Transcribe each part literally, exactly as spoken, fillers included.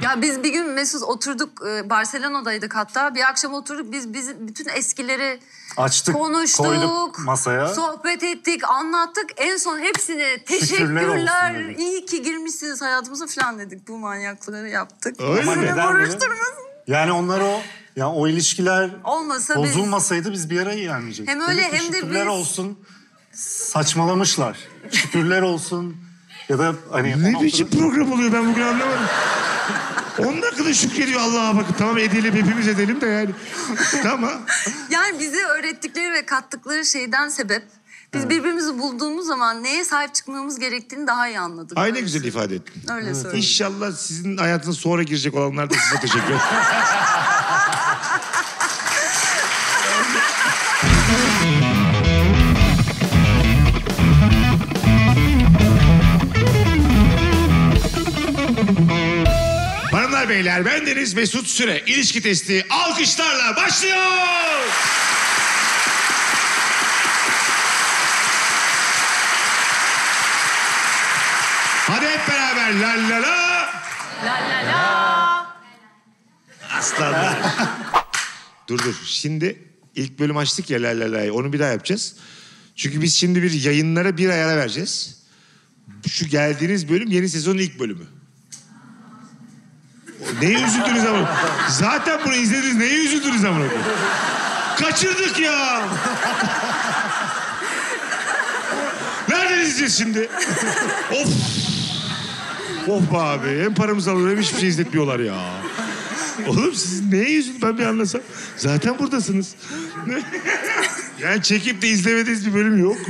Ya biz bir gün Mesut oturduk, Barcelona'daydık hatta. Bir akşam oturduk, biz, biz bütün eskileri açtık, konuştuk, koyduk masaya. Sohbet ettik, anlattık. En son hepsine teşekkürler, iyi ki girmişsiniz hayatımıza falan dedik. Bu manyakları yaptık. Ama neden böyle? Yani onlar o, yani o ilişkiler olmasa bozulmasaydı biz, biz bir araya gelmeyecektik. Hem öyle hem de şükürler biz... olsun, saçmalamışlar. Şükürler olsun ya da hani... Ne biçim program oluyor, ben bugün anlamadım. on dakikada şükrediyor Allah'a, bakın. Tamam edelim, hepimiz edelim de yani. Tamam. Yani bize öğrettikleri ve kattıkları şeyden sebep biz evet. birbirimizi bulduğumuz zaman neye sahip çıkmamız gerektiğini daha iyi anladık. Aynı güzel söyleyeyim. ifade ettin. Öyle evet. söyleyeyim. İnşallah sizin hayatınıza sonra girecek olanlar da size teşekkür ederim. Hanımlar beyler, bendeniz Mesut Süre. İlişki testi alkışlarla başlıyor. Hadi hep beraber la la la. La la la. Aslanlar. Dur dur. Şimdi ilk bölüm açtık ya la la la'yı. Onu bir daha yapacağız. Çünkü biz şimdi bir yayınlara bir ay ara vereceğiz. Şu geldiğiniz bölüm yeni sezonun ilk bölümü. Neye üzüldünüz ama? Zaten bunu izlediniz. Neye üzüldünüz ama? Kaçırdık ya. Nereden izleyeceğiz şimdi? Of. Of be abi. Hem paramızı alıyor hem hiçbir şey izletmiyorlar ya. Oğlum siz neye üzüldünüz, ben bir anlasam. Zaten buradasınız. Yani çekip de izlemediğiniz bir bölüm yok.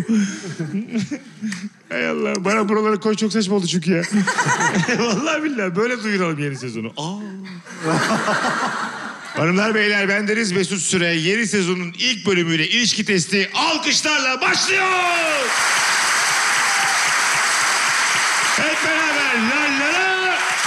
Hay Allah. Bana buralara koy, çok saçma oldu çünkü ya. Vallahi billahi böyle duyuralım yeni sezonu. Aa. Hanımlar beyler, bendeniz Mesut Süre. Yeni sezonun ilk bölümüyle ilişki testi alkışlarla başlıyor. Hep beraber la la la.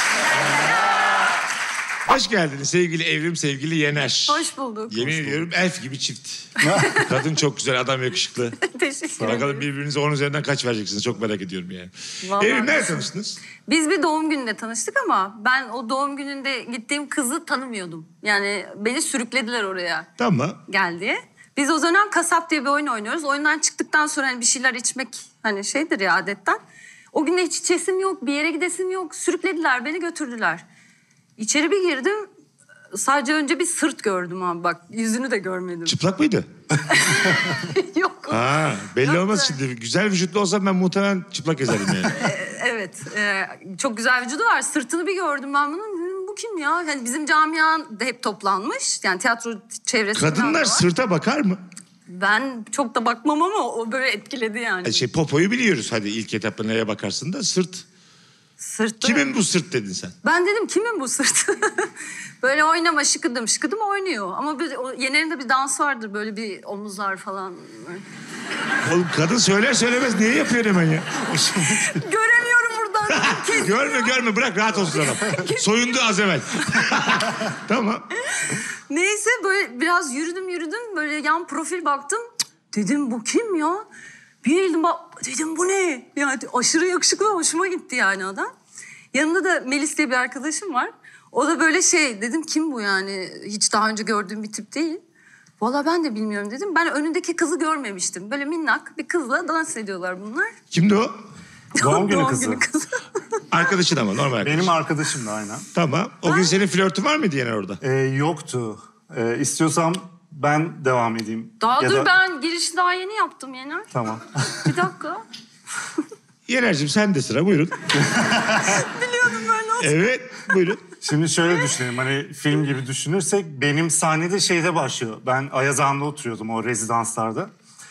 Hoş geldiniz sevgili Evrim, sevgili Yener. Hoş bulduk. Yemin Hoş ediyorum bulduk. elf gibi çift. Kadın çok güzel, adam yakışıklı. Teşekkür ederim. Bakalım birbirinize on üzerinden kaç vereceksiniz, çok merak ediyorum yani. Vallahi Evrim, nerede tanıştınız? Biz bir doğum gününde tanıştık ama ben o doğum gününde gittiğim kızı tanımıyordum. Yani beni sürüklediler oraya. Tamam. Gel diye. Biz o dönem Kasap diye bir oyun oynuyoruz. Oyundan çıktıktan sonra hani bir şeyler içmek hani şeydir ya adetten. O gün de hiç içesim yok, bir yere gidesim yok. Sürüklediler, beni götürdüler. İçeri bir girdim. Sadece önce bir sırt gördüm abi, bak yüzünü de görmedim. Çıplak mıydı? Yok. Ha, belli Yok olmaz da. şimdi. Güzel vücutlu olsam ben muhtemelen çıplak gezerim yani. Evet. E, çok güzel vücudu var. Sırtını bir gördüm ben bunun. Bu kim ya? Yani bizim camian da hep toplanmış. Yani tiyatro çevresi. Kadınlar sırta bakar mı? Ben çok da bakmam ama o böyle etkiledi yani. Şey, popoyu biliyoruz, hadi ilk etapta neye bakarsın da sırt. Sırtı. Kimin bu sırt dedin sen? Ben dedim kimin bu sırt? Böyle oynama şıkıdım şıkıdım oynuyor. Ama bir, o, Yener'in bir dans vardır böyle bir omuzlar falan. Oğlum kadın söyler söylemez niye yapıyor hemen ya? Göremiyorum buradan. Görme görme, bırak rahat olsun adam. Soyundu az evvel. Tamam. Neyse böyle biraz yürüdüm yürüdüm böyle yan profil baktım. Dedim bu kim ya? Bir eğildim bak, dedim bu ne? Yani aşırı yakışıklı, hoşuma gitti yani adam. Yanında da Melis diye bir arkadaşım var. O da böyle şey, dedim kim bu yani? Hiç daha önce gördüğüm bir tip değil. Vallahi ben de bilmiyorum dedim. Ben önündeki kızı görmemiştim. Böyle minnak bir kızla dans ediyorlar bunlar. Kimdi o? Doğum günü Doğum kızı. günü kızı. Arkadaşın ama, normal arkadaşın. Benim arkadaşım da aynen. Tamam. O gün senin flörtün var mıydı Yener orada? Ee, yoktu. Ee, istiyorsam ben devam edeyim. Daha Ya dur da... ben girişi daha yeni yaptım Yener. Tamam. Bir dakika. Yener'cim sen de sıra, buyurun. Biliyordum böyle olsun. Evet, buyurun. Şimdi şöyle düşünelim, hani film gibi düşünürsek benim sahnede şeyde başlıyor. Ben Ayaz Ağa'nda oturuyordum o rezidanslarda.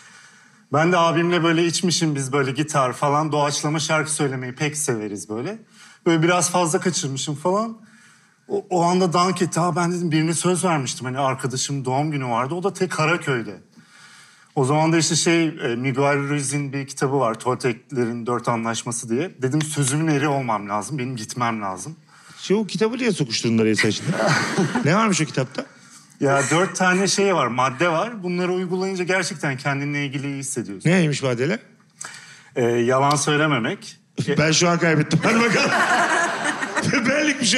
Ben de abimle böyle içmişim, biz böyle gitar falan doğaçlama şarkı söylemeyi pek severiz böyle. Böyle biraz fazla kaçırmışım falan. O, o anda dank etti. Ha ben dedim birine söz vermiştim. Hani arkadaşım doğum günü vardı. O da tek Karaköy'de. O zaman da işte şey Miguel Ruiz'in bir kitabı var. Tolteklerin Dört Anlaşması diye. Dedim sözümün eri olmam lazım. Benim gitmem lazım. Şey, o kitabı niye sokuşturdun araya sen şimdi? Ne varmış o kitapta? Ya dört tane şey var, madde var. Bunları uygulayınca gerçekten kendinle ilgili iyi hissediyorsun. Neymiş maddeler? Ee, yalan söylememek. Ben şu an kaybettim. Hadi bakalım. Benlik bir şey yok.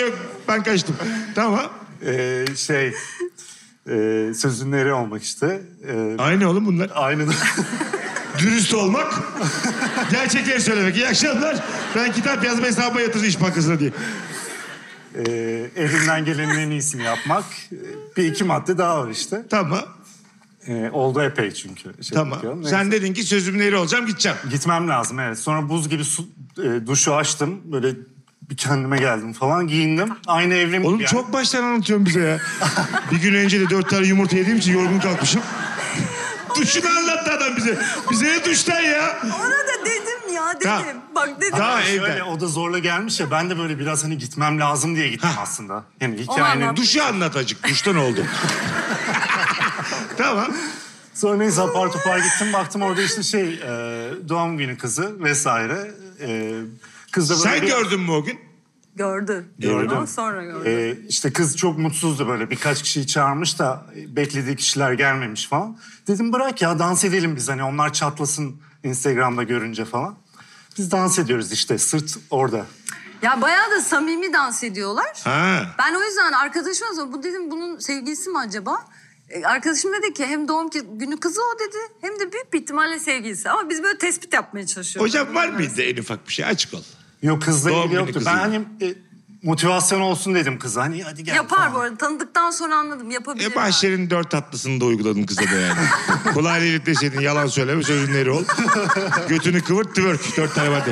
Ben kaçtım. Tamam. Ee, şey, e, sözün eri olmak işte. Ee, Aynı oğlum bunlar. aynı. Dürüst olmak, gerçekleri söylemek. İyi akşamlar. Ben kitap yazma hesabıma yatırdım İş Bankası'na diye. Ee, elinden gelenin en iyisini yapmak. Ee, Bir iki madde daha var işte. Tamam, Ee, oldu epey çünkü. Şey tamam. bakıyorum. Neyse. Sen dedin ki sözümün eri olacağım, gideceğim. Gitmem lazım evet. Sonra buz gibi su, e, duşu açtım. Böyle bir kendime geldim falan. Giyindim. Aynı evrim. Oğlum yani. çok baştan anlatıyorsun bize ya. Bir gün önce de dört tane yumurta yediğim için yorgun kalkmışım. Duşunu anlattı adam bize. Bize ne duştan ya? Ona da dedim ya dedim. Ha. Bak dedim. Daha Şöyle, evden. o da zorla gelmiş ya. Ben de böyle biraz hani gitmem lazım diye gittim aslında. Yani hikayenin. anlat. Duşu anlat acık. Duşta ne oldu? Tamam. Sonra neyse apar topar gittim. Baktım orada işte şey e, doğum günü kızı vesaire. E, kız da böyle Sen bir- gördün mü o gün? Gördü. Gördüm. Ama sonra gördü. E, işte kız çok mutsuzdu böyle. Birkaç kişiyi çağırmış da beklediği kişiler gelmemiş falan. Dedim bırak ya dans edelim biz hani onlar çatlasın Instagram'da görünce falan. Biz dans ediyoruz işte sırt orada. Ya bayağı da samimi dans ediyorlar. Ha. Ben o yüzden arkadaşıma sordum. Bu dedim bunun sevgilisi mi acaba? E, Arkadaşım dedi ki hem doğum ki- günü kızı o dedi hem de büyük bir ihtimalle sevgilisi. Ama biz böyle tespit yapmaya çalışıyoruz. Hocam var mıydı en ufak bir şey? Açık ol. Yok kızla Doğum ilgili günü yoktu. kızıyla. Ben hani e, motivasyon olsun dedim kıza. Hani hadi gel Yapar falan. bu arada. Tanıdıktan sonra anladım. Yapabilir. E yani. Bahşer'in dört tatlısını da uyguladın kıza da yani. Kulağıyla ilikleseydin yalan söyleme sözünleri ol. Götünü kıvırt twerk. Dört tane vardı.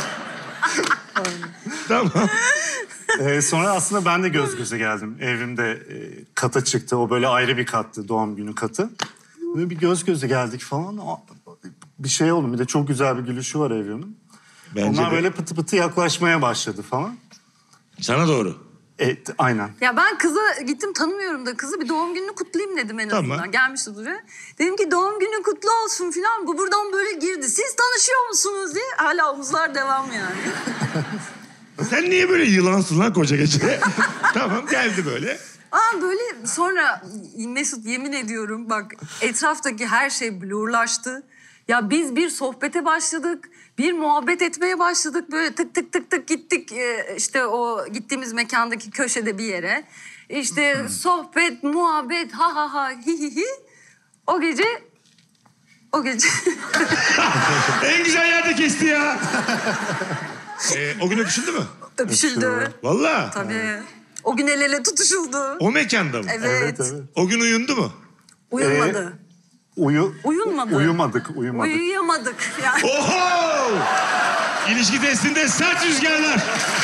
Tamam. Ee, sonra aslında ben de göz göze geldim. Evrimde e, kata çıktı. O böyle ayrı bir kattı. Doğum günü katı. Böyle bir göz göze geldik falan. Aa, bir şey oldu. Bir de çok güzel bir gülüşü var Evrim'in. Bence Onlar de. böyle pıtı pıtı yaklaşmaya başladı falan. Sana doğru. Evet, aynen. Ya ben kıza gittim tanımıyorum da kızı bir doğum gününü kutlayayım dedim en Tamam. azından. Gelmişti buraya. Dedim ki doğum günü kutlu olsun falan. Bu buradan böyle girdi. Siz tanışıyor musunuz diye. Hala omuzlar devam yani. Sen niye böyle yılansın lan koca gece? Tamam geldi böyle. Aa böyle sonra Mesut yemin ediyorum bak etraftaki her şey blurlaştı. Ya biz bir sohbete başladık. Bir muhabbet etmeye başladık. Böyle tık tık tık tık gittik e, işte o gittiğimiz mekandaki köşede bir yere. İşte sohbet, muhabbet, ha ha ha hi hi hi. O gece o gece En güzel yerde kesti ya. Ee, o gün öpüşüldü mü? öpüşüldü. Vallahi. Tabii. O gün el ele tutuşuldu. O mekanda mı? Evet. Evet, evet. O gün uyundu mu? Uyumadı. Uyu, Uyunmadı. Uyumadık, uyumadık. Uyuyamadık yani. Oho! İlişki testinde sert rüzgarlar.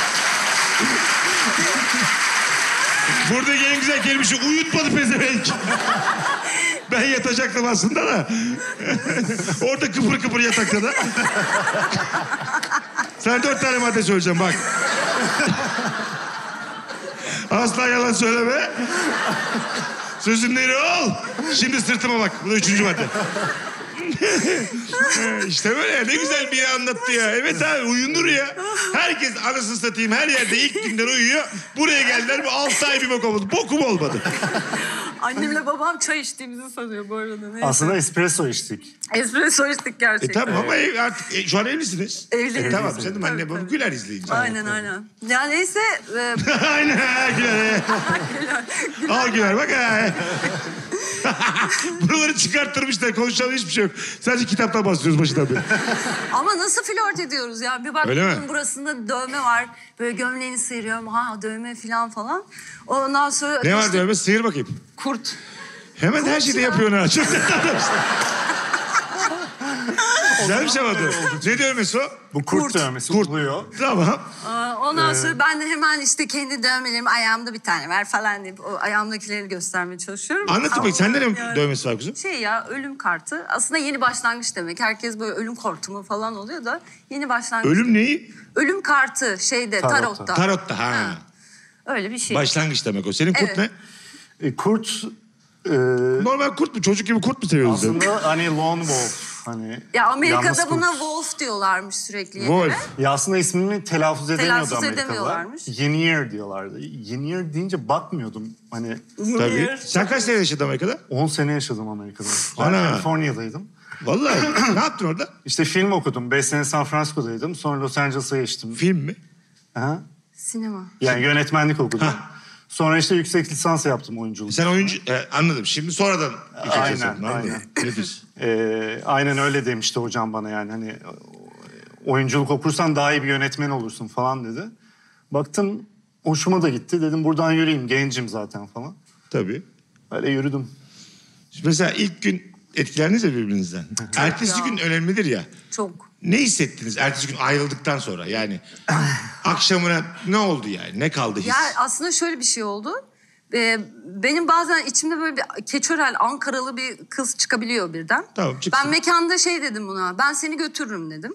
Buradaki en güzel kelime şu, uyutmadı pezevenk. Ben yatacaktım aslında da. Orada kıpır kıpır yatakta da. Sen dört tane madde söyleyeceğim bak. Asla yalan söyleme. Sözün neri ol. Şimdi sırtıma bak. Bu da üçüncü madde. İşte böyle ne güzel bir anlattı ya. Evet abi uyunur ya. Herkes anasını satayım her yerde ilk günden uyuyor. Buraya geldiler bu altı ay bir bok olmadı. Bokum olmadı. Annemle babam çay içtiğimizi sanıyor bu arada. Neyse. Aslında espresso içtik. Espresso içtik E gerçekten. tamam ama ev- artık e, şu an evlisiniz. Evliyiz. E, tamam Evliyiz. canım Tabii, anne baba tabii. güler izleyince. Aynen aynen. Ya neyse. E, Aynen ha, güler. he. Al güler bak ha. Buraları çıkarttırmışlar konuşalım hiçbir şey yok. Sadece kitaptan bahsediyoruz başından beri. ama nasıl flört ediyoruz ya? Bir bak Öyle mi? bunun burasında dövme var. Böyle gömleğini sıyırıyorum. Ha dövme falan falan. Ondan sonra... Ne var işte dövme sıyır bakayım. Kurt. Hemen her şeyde ya. yapıyorsun ha. Çok Güzelmiş ama dövme. Ne dövmesi o? Bu kurt, Kurt. dövmesi Kurt. oluyor. Tamam. Aa, Ondan sonra ben de hemen işte kendi dövmelerimi ayağımda bir tane ver falan deyip o ayağımdakileri göstermeye çalışıyorum. Anlat Ama bakayım sende ne yani- dövmesi var kuzum? Şey ya ölüm kartı. Aslında yeni başlangıç demek. Herkes böyle ölüm hortumu falan oluyor da yeni başlangıç. Ölüm neyi? Ölüm kartı şeyde Tarotta. tarotta. Tarotta ha. Ha. Öyle bir şey. Başlangıç demek o. Senin kurt Evet. ne? E, kurt e, Normal kurt mu? Çocuk gibi kurt mu seviyoruz? sen? aslında hani lone wolf. Hani Ya yalnız Amerika'da kurt. buna wolf diyorlarmış sürekli. Wolf. Ya aslında ismini telaffuz edemiyordu Telaffuz Amerikalılar. edemiyorlarmış. Yenier diyorlardı. Yenier deyince bakmıyordum. Hani Tabii. Sen kaç sene yaşadın Amerika'da? on sene yaşadım Amerika'da. Ben Ana. Kaliforniya'daydım. Vallahi. Ne yaptın orada? İşte film okudum. Beş sene San Francisco'daydım. Sonra Los Angeles'a geçtim. Film mi? Ha? Sinema. Yani yönetmenlik okudum. Sonra işte yüksek lisans yaptım oyunculuk. Sen oyuncu... E, anladım. Şimdi sonradan... yüksek Aynen, lisans yaptın, anladım. aynen. Ne diyorsun? Ee, aynen öyle demişti hocam bana yani hani oyunculuk okursan daha iyi bir yönetmen olursun falan dedi. Baktım hoşuma da gitti. Dedim buradan yürüyeyim. Gencim zaten falan. Tabii. Öyle yürüdüm. Mesela ilk gün etkilendiniz ya birbirinizden. Ertesi ya. gün önemlidir ya. Çok. Ne hissettiniz ertesi gün ayrıldıktan sonra? Yani akşamına ne oldu yani? Ne kaldı his? Ya aslında şöyle bir şey oldu. Ee, benim bazen içimde böyle bir keçörel, Ankaralı bir kız çıkabiliyor birden. Tamam, çıksın. Ben mekanda şey dedim buna, ben seni götürürüm dedim.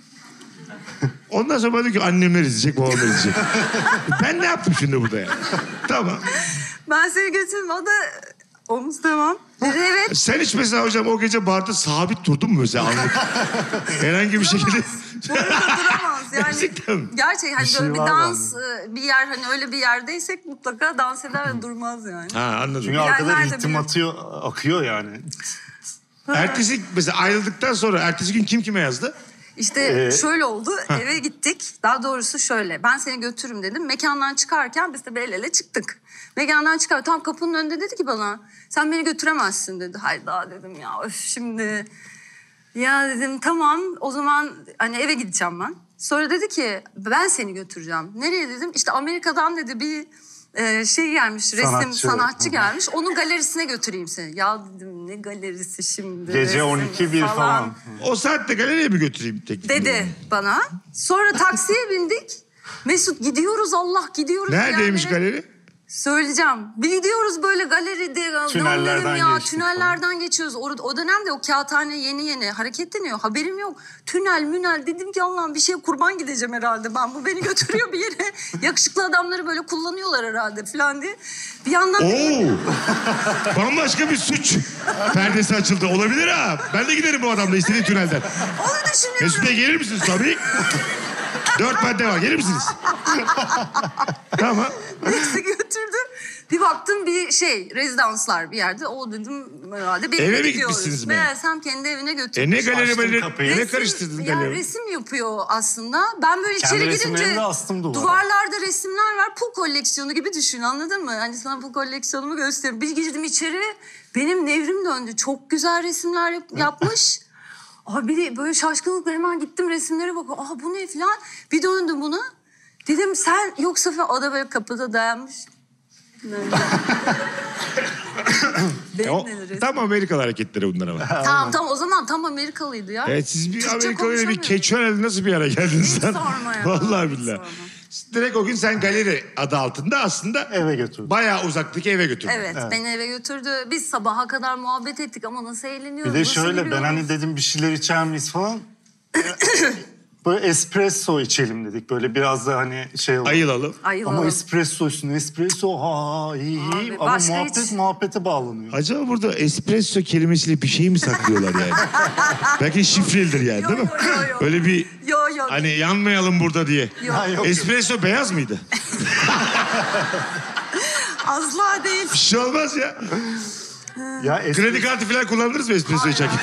Ondan sonra bana diyor ki annemler izleyecek, babamlar izleyecek. Ben ne yaptım şimdi burada ya? Tamam. Ben seni götürürüm, o da omuz tamam. Dedi evet. Sen hiç mesela hocam o gece barda sabit durdun mu mesela anlık? Herhangi bir şekilde... Burada duramaz yani. Gerçekten mi? Gerçek hani Bir şey böyle bir var dans e, bir yer hani öyle bir yerdeysek mutlaka dans eder ve durmaz yani. Ha anladım. Çünkü arkada nerede ritim bile- atıyor, akıyor yani. Ertesi mesela ayrıldıktan sonra ertesi gün kim kime yazdı? İşte Ee, şöyle oldu, eve gittik. Daha doğrusu şöyle, ben seni götürürüm dedim. Mekandan çıkarken biz de el ele çıktık. Mekandan çıkar, tam kapının önünde dedi ki bana, sen beni götüremezsin dedi. Hayda dedim ya, öf şimdi. Ya dedim tamam, o zaman hani eve gideceğim ben. Sonra dedi ki, ben seni götüreceğim. Nereye dedim, işte Amerika'dan dedi bir e, şey gelmiş, resim Sanatçı. sanatçı gelmiş. Onun galerisine götüreyim seni. Ya dedim, ne galerisi şimdi? Gece resim on iki bir falan. O saatte galeriye mi götüreyim tek? Dedi bana. Sonra taksiye bindik. Mesut gidiyoruz Allah gidiyoruz. Neredeymiş yerlere. galeri? Söyleyeceğim. Bir gidiyoruz böyle galeride. Lan Tünellerden dedim ya geçtik tünellerden geçiyoruz. O, o dönemde o kağıthane yeni yeni hareketleniyor. Haberim yok. Tünel münel dedim ki Allah'ım bir şeye kurban gideceğim herhalde ben. Bu beni götürüyor bir yere. Yakışıklı adamları böyle kullanıyorlar herhalde falan diye. Bir yandan Oo! Bambaşka bir suç perdesi açıldı. Olabilir ha. Ben de giderim bu adamla istediği tünelden. onu düşünüyorum. Mesut Bey gelir misiniz tabii? Dört madde var. Gelir misiniz? Tamam. Neyse götürdü. Bir baktım bir şey rezidanslar bir yerde. O dedim herhalde Eve mi gidiyoruz. gitmişsiniz mi? Meğersem kendi evine götürmüş. E ne galeri Açtım böyle kapıyı. ne karıştırdın ya galeri? resim yapıyor aslında. Ben böyle Kendi içeri resimlerini girince de astım duvara. duvarlarda resimler var. Pul koleksiyonu gibi düşün anladın mı? Hani sana pul koleksiyonumu göstereyim. Bir girdim içeri benim nevrim döndü. Çok güzel resimler yap- yapmış. Abi bir de böyle şaşkınlıkla hemen gittim resimlere bakıyorum. Aa bu ne falan. Bir döndüm buna. Dedim sen yoksa falan. O da böyle kapıda dayanmış. E o, Benim de tam Amerikalı hareketleri bunlar ama. Tamam tamam o zaman tam Amerikalıydı ya. Evet siz bir Türkçe Amerikalı ile bir konuşamıyorum. keçörenle nasıl bir ara geldiniz Hiç lan? sorma ya, Vallahi hiç billahi. sorma. Direkt o gün sen galeri adı altında aslında Eve götürdüm. bayağı uzaktaki eve götürdün. Evet, beni eve götürdü. Biz sabaha kadar muhabbet ettik ama nasıl eğleniyoruz, Bir de nasıl şöyle ben gülüyoruz. hani dedim bir şeyler içer miyiz falan. Böyle espresso içelim dedik. Böyle biraz da hani şey oldu. Ayılalım. Ayılalım. Ama espresso üstüne espresso ha iyi iyi. Abi, Ama başka muhabbet hiç- muhabbete bağlanıyor. Acaba burada espresso kelimesiyle bir şey mi saklıyorlar yani? Belki şifrelidir yani Yo, değil mi? yo, yo, yo. Öyle bir Yo yo. hani yanmayalım burada diye. Yok. Ha, yok. Espresso beyaz mıydı? Asla değil. Bir şey olmaz ya. Ya es- Kredi kartı falan kullanırız mı espresso içerken?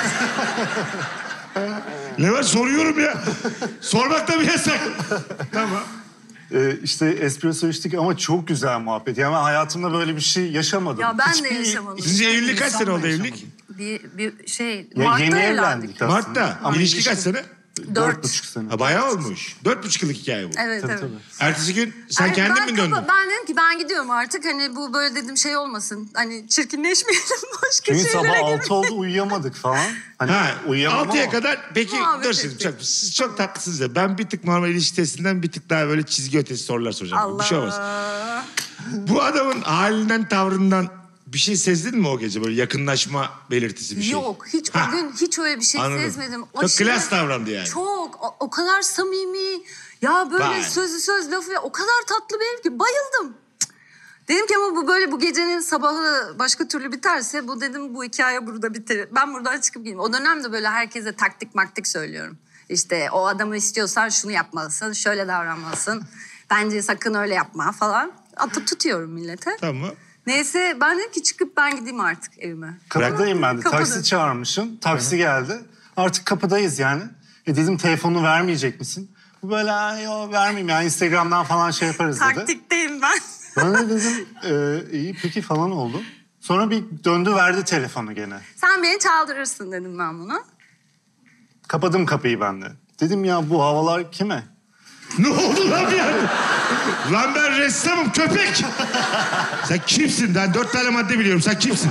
Ne var soruyorum ya. Sormak da bir yasak. Tamam. e, işte espresso içtik ama çok güzel muhabbet. Yani ben hayatımda böyle bir şey yaşamadım. Ya ben de Hiçbir- yaşamadım. Sizin evlilik kaç sene oldu İnsanla evlilik? Bir, bir şey, Ya Mart'ta yeni evlendik. evlendik aslında. Mart'ta. Ama İlişki kaç sene? Dört Dört. buçuk sene. Ha bayağı olmuş. Dört buçuk yıllık hikaye bu. Evet Tabii, evet. tabii. Ertesi gün sen Ay, kendin ben mi döndün? kapa- Ben dedim ki ben gidiyorum artık. Hani bu böyle dedim şey olmasın. Hani çirkinleşmeyelim başka Çünkü şeylere sabah girmeyelim. altı oldu uyuyamadık falan. Hani Ha, uyuyamadım altıya ama- kadar peki Muhabbet dur şimdi ettik. çok, siz çok tatlısınız ya. Ben bir tık normal ilişki testinden bir tık daha böyle çizgi ötesi sorular soracağım. Allah. Bir şey olmaz. Bu adamın halinden tavrından bir şey sezdin mi o gece böyle yakınlaşma belirtisi bir şey? Yok hiç Ha, o gün hiç öyle bir şey anladım. sezmedim. Çok klas davrandı yani. Çok o, o kadar samimi. Ya böyle Vay. sözlü söz lafı o kadar tatlı bir herif ki bayıldım. Cık. Dedim ki ama bu böyle bu gecenin sabahı başka türlü biterse bu dedim bu hikaye burada biter. Ben buradan çıkıp gideyim. O dönemde böyle herkese taktik maktik söylüyorum. İşte o adamı istiyorsan şunu yapmalısın, şöyle davranmalısın. Bence sakın öyle yapma falan. Atıp tutuyorum millete. Tamam. Neyse ben dedim ki çıkıp ben gideyim artık evime. Kapıdayım ben de. Kapıda. Taksi çağırmışım. Taksi geldi. Artık kapıdayız yani. E dedim telefonu vermeyecek misin? Böyle yo vermeyeyim ya Instagram'dan falan şey yaparız dedi. Taktikteyim ben. Ben de dedim e, iyi peki falan oldu. Sonra bir döndü verdi telefonu gene. Sen beni çaldırırsın dedim ben buna. Kapadım kapıyı ben de. Dedim ya bu havalar kime? Ne oldu lan bir yani? Lan ben ressamım köpek. Sen kimsin? Ben dört tane madde biliyorum. Sen kimsin?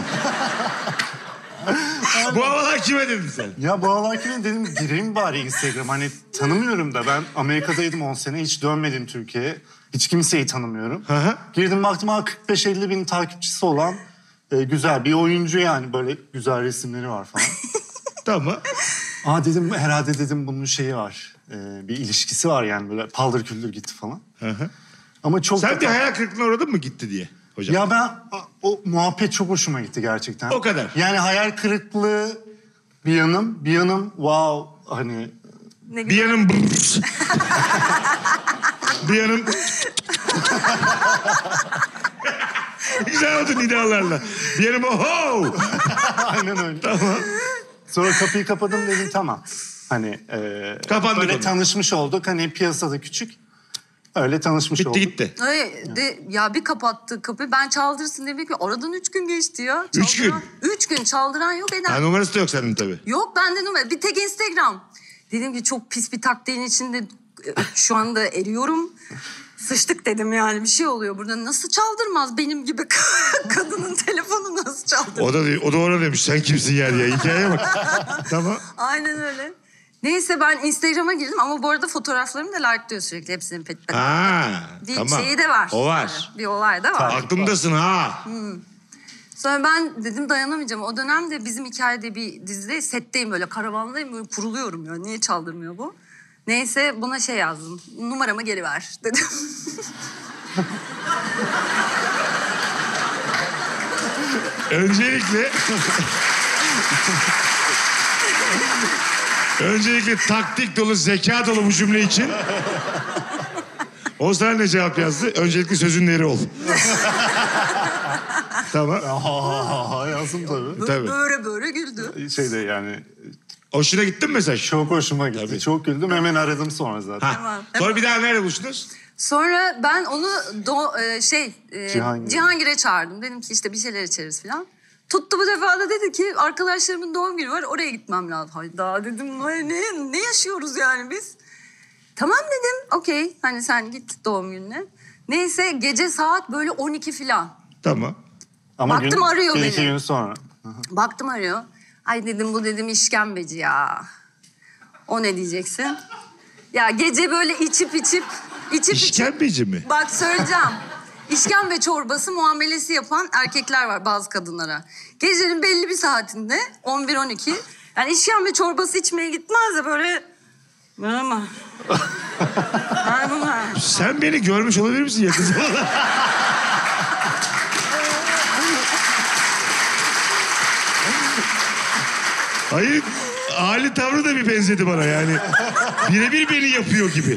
Bu havalar kime dedin sen? Ya bu havalar kime dedim gireyim bari Instagram. Hani tanımıyorum da ben Amerika'daydım on sene hiç dönmedim Türkiye'ye. Hiç kimseyi tanımıyorum. Hı hı. Girdim baktım ha kırk beş elli bin takipçisi olan e, güzel bir oyuncu yani böyle güzel resimleri var falan. Tamam. Aa dedim herhalde dedim bunun şeyi var. E, bir ilişkisi var yani böyle paldır küldür gitti falan. Hı hı. Ama çok Sen da- bir hayal kırıklığına uğradın mı gitti diye hocam? Ya ben o muhabbet çok hoşuma gitti gerçekten. O kadar. Yani hayal kırıklığı bir yanım, bir yanım wow hani Ne Bir güzel. yanım... bir yanım... Güzel oldu nidalarla. Bir yanım oho! aynen öyle. Tamam. Sonra kapıyı kapadım dedim tamam. Hani e, Kapandı böyle konu. tanışmış olduk. Hani piyasada küçük. Öyle tanışmış Bitti olduk. gitti. Öyle de, ya bir kapattı kapıyı. Ben çaldırsın diye bekliyorum. Aradan üç gün geçti ya. Üç gün? Çaldıran- Üç gün çaldıran yok eden. Ha, numarası da yok senin tabii. Yok bende numara. Bir tek Instagram. Dedim ki çok pis bir taktiğin içinde e, şu anda eriyorum. Sıçtık dedim yani bir şey oluyor burada. Nasıl çaldırmaz benim gibi kadının telefonu nasıl çaldırmaz? O da, o da ona demiş sen kimsin yani ya hikayeye bak. Tamam. Aynen öyle. Neyse ben Instagram'a girdim ama bu arada fotoğraflarımı da likeliyor sürekli hepsinin pet pet. Ha, Bir tamam. şeyi de var. O var. Yani bir olay da var. Aklımdasın ha. Sonra ben dedim dayanamayacağım. O dönemde bizim hikayede bir dizide setteyim böyle karavandayım böyle kuruluyorum ya. Niye çaldırmıyor bu? Neyse buna şey yazdım. Numaramı geri ver dedim. Öncelikle... Öncelikle taktik dolu, zeka dolu bu cümle için. O sana ne cevap yazdı? Öncelikle sözün eri ol. Tamam. Ha yazdım tabii. Tabii. Böyle böyle güldü. Şeyde yani Hoşuna gitti mi mesaj? çok hoşuma gitti. Tabii. Çok güldüm. Hemen aradım sonra zaten. Ha. Tamam. Sonra bir daha nerede buluştunuz? Sonra ben onu do, e, şey e, Cihangir. Cihangir'e çağırdım. Dedim ki işte bir şeyler içeriz falan. Tuttu bu defa da dedi ki arkadaşlarımın doğum günü var oraya gitmem lazım. Hayda dedim ne, ne, ne yaşıyoruz yani biz? Tamam dedim okey hani sen git doğum gününe. Neyse gece saat böyle on iki falan. Tamam. Ama Baktım gün, arıyor bir beni. iki gün sonra. Baktım arıyor. Ay dedim bu dedim işkembeci ya. O ne diyeceksin? Ya gece böyle içip içip içip içip. İşkembeci mi? Bak söyleyeceğim. İşkembe çorbası muamelesi yapan erkekler var bazı kadınlara. Gecenin belli bir saatinde on bir on iki. Yani işkembe çorbası içmeye gitmez de böyle... Merhaba. Merhaba. Sen beni görmüş olabilir misin yakın zamanda? Hayır, hali tavrı da bir benzedi bana yani. Birebir beni yapıyor gibi.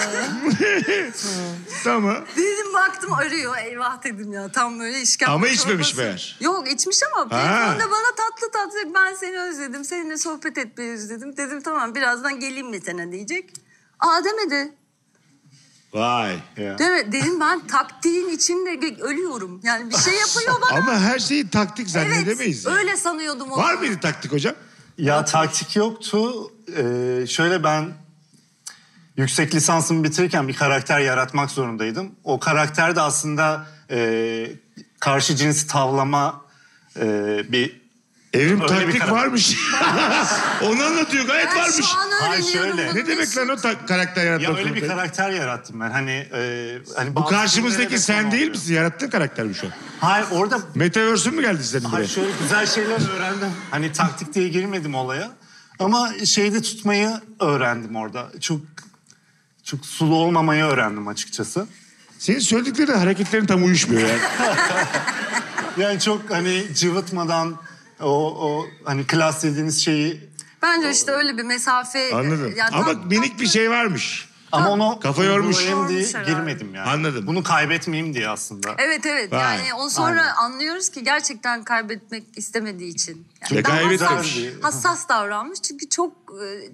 Tamam. Dedim baktım arıyor. Eyvah dedim ya tam böyle işkembe Ama içmemiş çorbası. meğer. Yok içmiş ama Ha. telefonda bana tatlı tatlı ben seni özledim. Seninle sohbet etmeyi özledim. Dedim tamam birazdan geleyim mi sana diyecek. Aa demedi. Vay. Ya. Değil mi? Dedim ben taktiğin içinde ölüyorum. Yani bir şey yapıyor bana. Ama her şeyi taktik zannedemeyiz. Evet ya. öyle sanıyordum onu. Var mıydı taktik hocam? Ya taktik yoktu. Ee, şöyle ben yüksek lisansımı bitirirken bir karakter yaratmak zorundaydım. O karakter de aslında e, karşı cinsi tavlama e, bir... Evrim Öyle bir taktik karakter. varmış. Onu anlatıyor gayet Ben varmış. şu an Hayır, öğreniyorum şöyle. bunu. Ne demek lan o ta- karakter Ya yaratmak? öyle bir zorunda? karakter yarattım ben. Hani, e, hani Bu bazı filmlere karşımızdaki de sen konu değil oluyor. misin? Yarattığın karakter mi şu an? Hayır orada Metaverse'ün mü geldi senin buraya? hayır, şöyle güzel şeyler öğrendim. Hani taktik diye girmedim olaya. Ama şeyde tutmayı öğrendim orada. Çok çok sulu olmamayı öğrendim açıkçası. Senin söylediklerin hareketlerin tam uyuşmuyor yani. Yani çok hani cıvıtmadan o, o hani klas dediğiniz şeyi Bence işte öyle bir mesafe. Anladım. yani Ama tam- minik tam- bir şey varmış. ama onu Kafa yormuş. uygulayayım diye Yormuş herhalde. girmedim yani. Anladım. Bunu kaybetmeyeyim diye aslında. Evet evet Vay. yani onu sonra Aynen. anlıyoruz ki gerçekten kaybetmek istemediği için. Yani Ve daha kaybetmemiş. hassas, hassas davranmış çünkü çok e, çok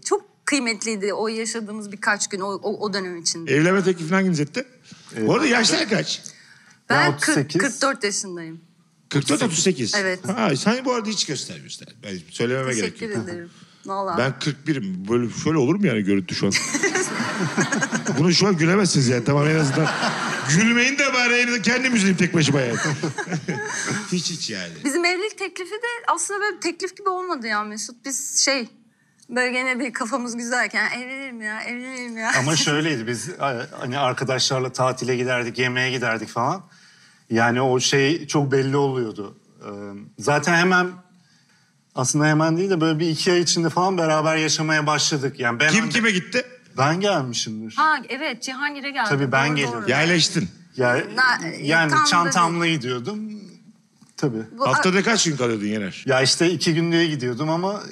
kıymetliydi o yaşadığımız birkaç gün o, o, o dönem içinde. Evlenme teklifini hanginiz etti? Bu arada yaşlar kaç? Ben Ben otuz sekiz. kırk, kırk dört yaşındayım. kırk dört otuz sekiz. Evet. Ha, sen bu arada hiç göstermiyorsun. Ben söylememe gerek Teşekkür yok. ederim. Vallahi. Ben kırk birim. Böyle şöyle olur mu yani görüntü şu an? Bunu şu an gülemezsiniz yani. Tamam en azından. Gülmeyin de bari en azından kendim üzüleyim tek başıma yani. hiç hiç yani. Bizim evlilik teklifi de aslında böyle bir teklif gibi olmadı ya Mesut. Biz şey böyle gene bir kafamız güzelken evlenelim ya evlenelim ya. Ama şöyleydi biz hani arkadaşlarla tatile giderdik, yemeğe giderdik falan. Yani o şey çok belli oluyordu. Ee, Zaten hemen aslında hemen değil de böyle bir iki ay içinde falan beraber yaşamaya başladık. Yani ben Kim kime gitti? Ben gelmişimdir. Ha evet Cihangir'e geldim. Tabii ben Doğru, gelirim. doğru. Yerleştin. Ya, Na- yani tam da çantamla gidiyordum. Tabii. Bu- Haftada kaç gün kalıyordun Yener? Ya işte iki günlüğe gidiyordum ama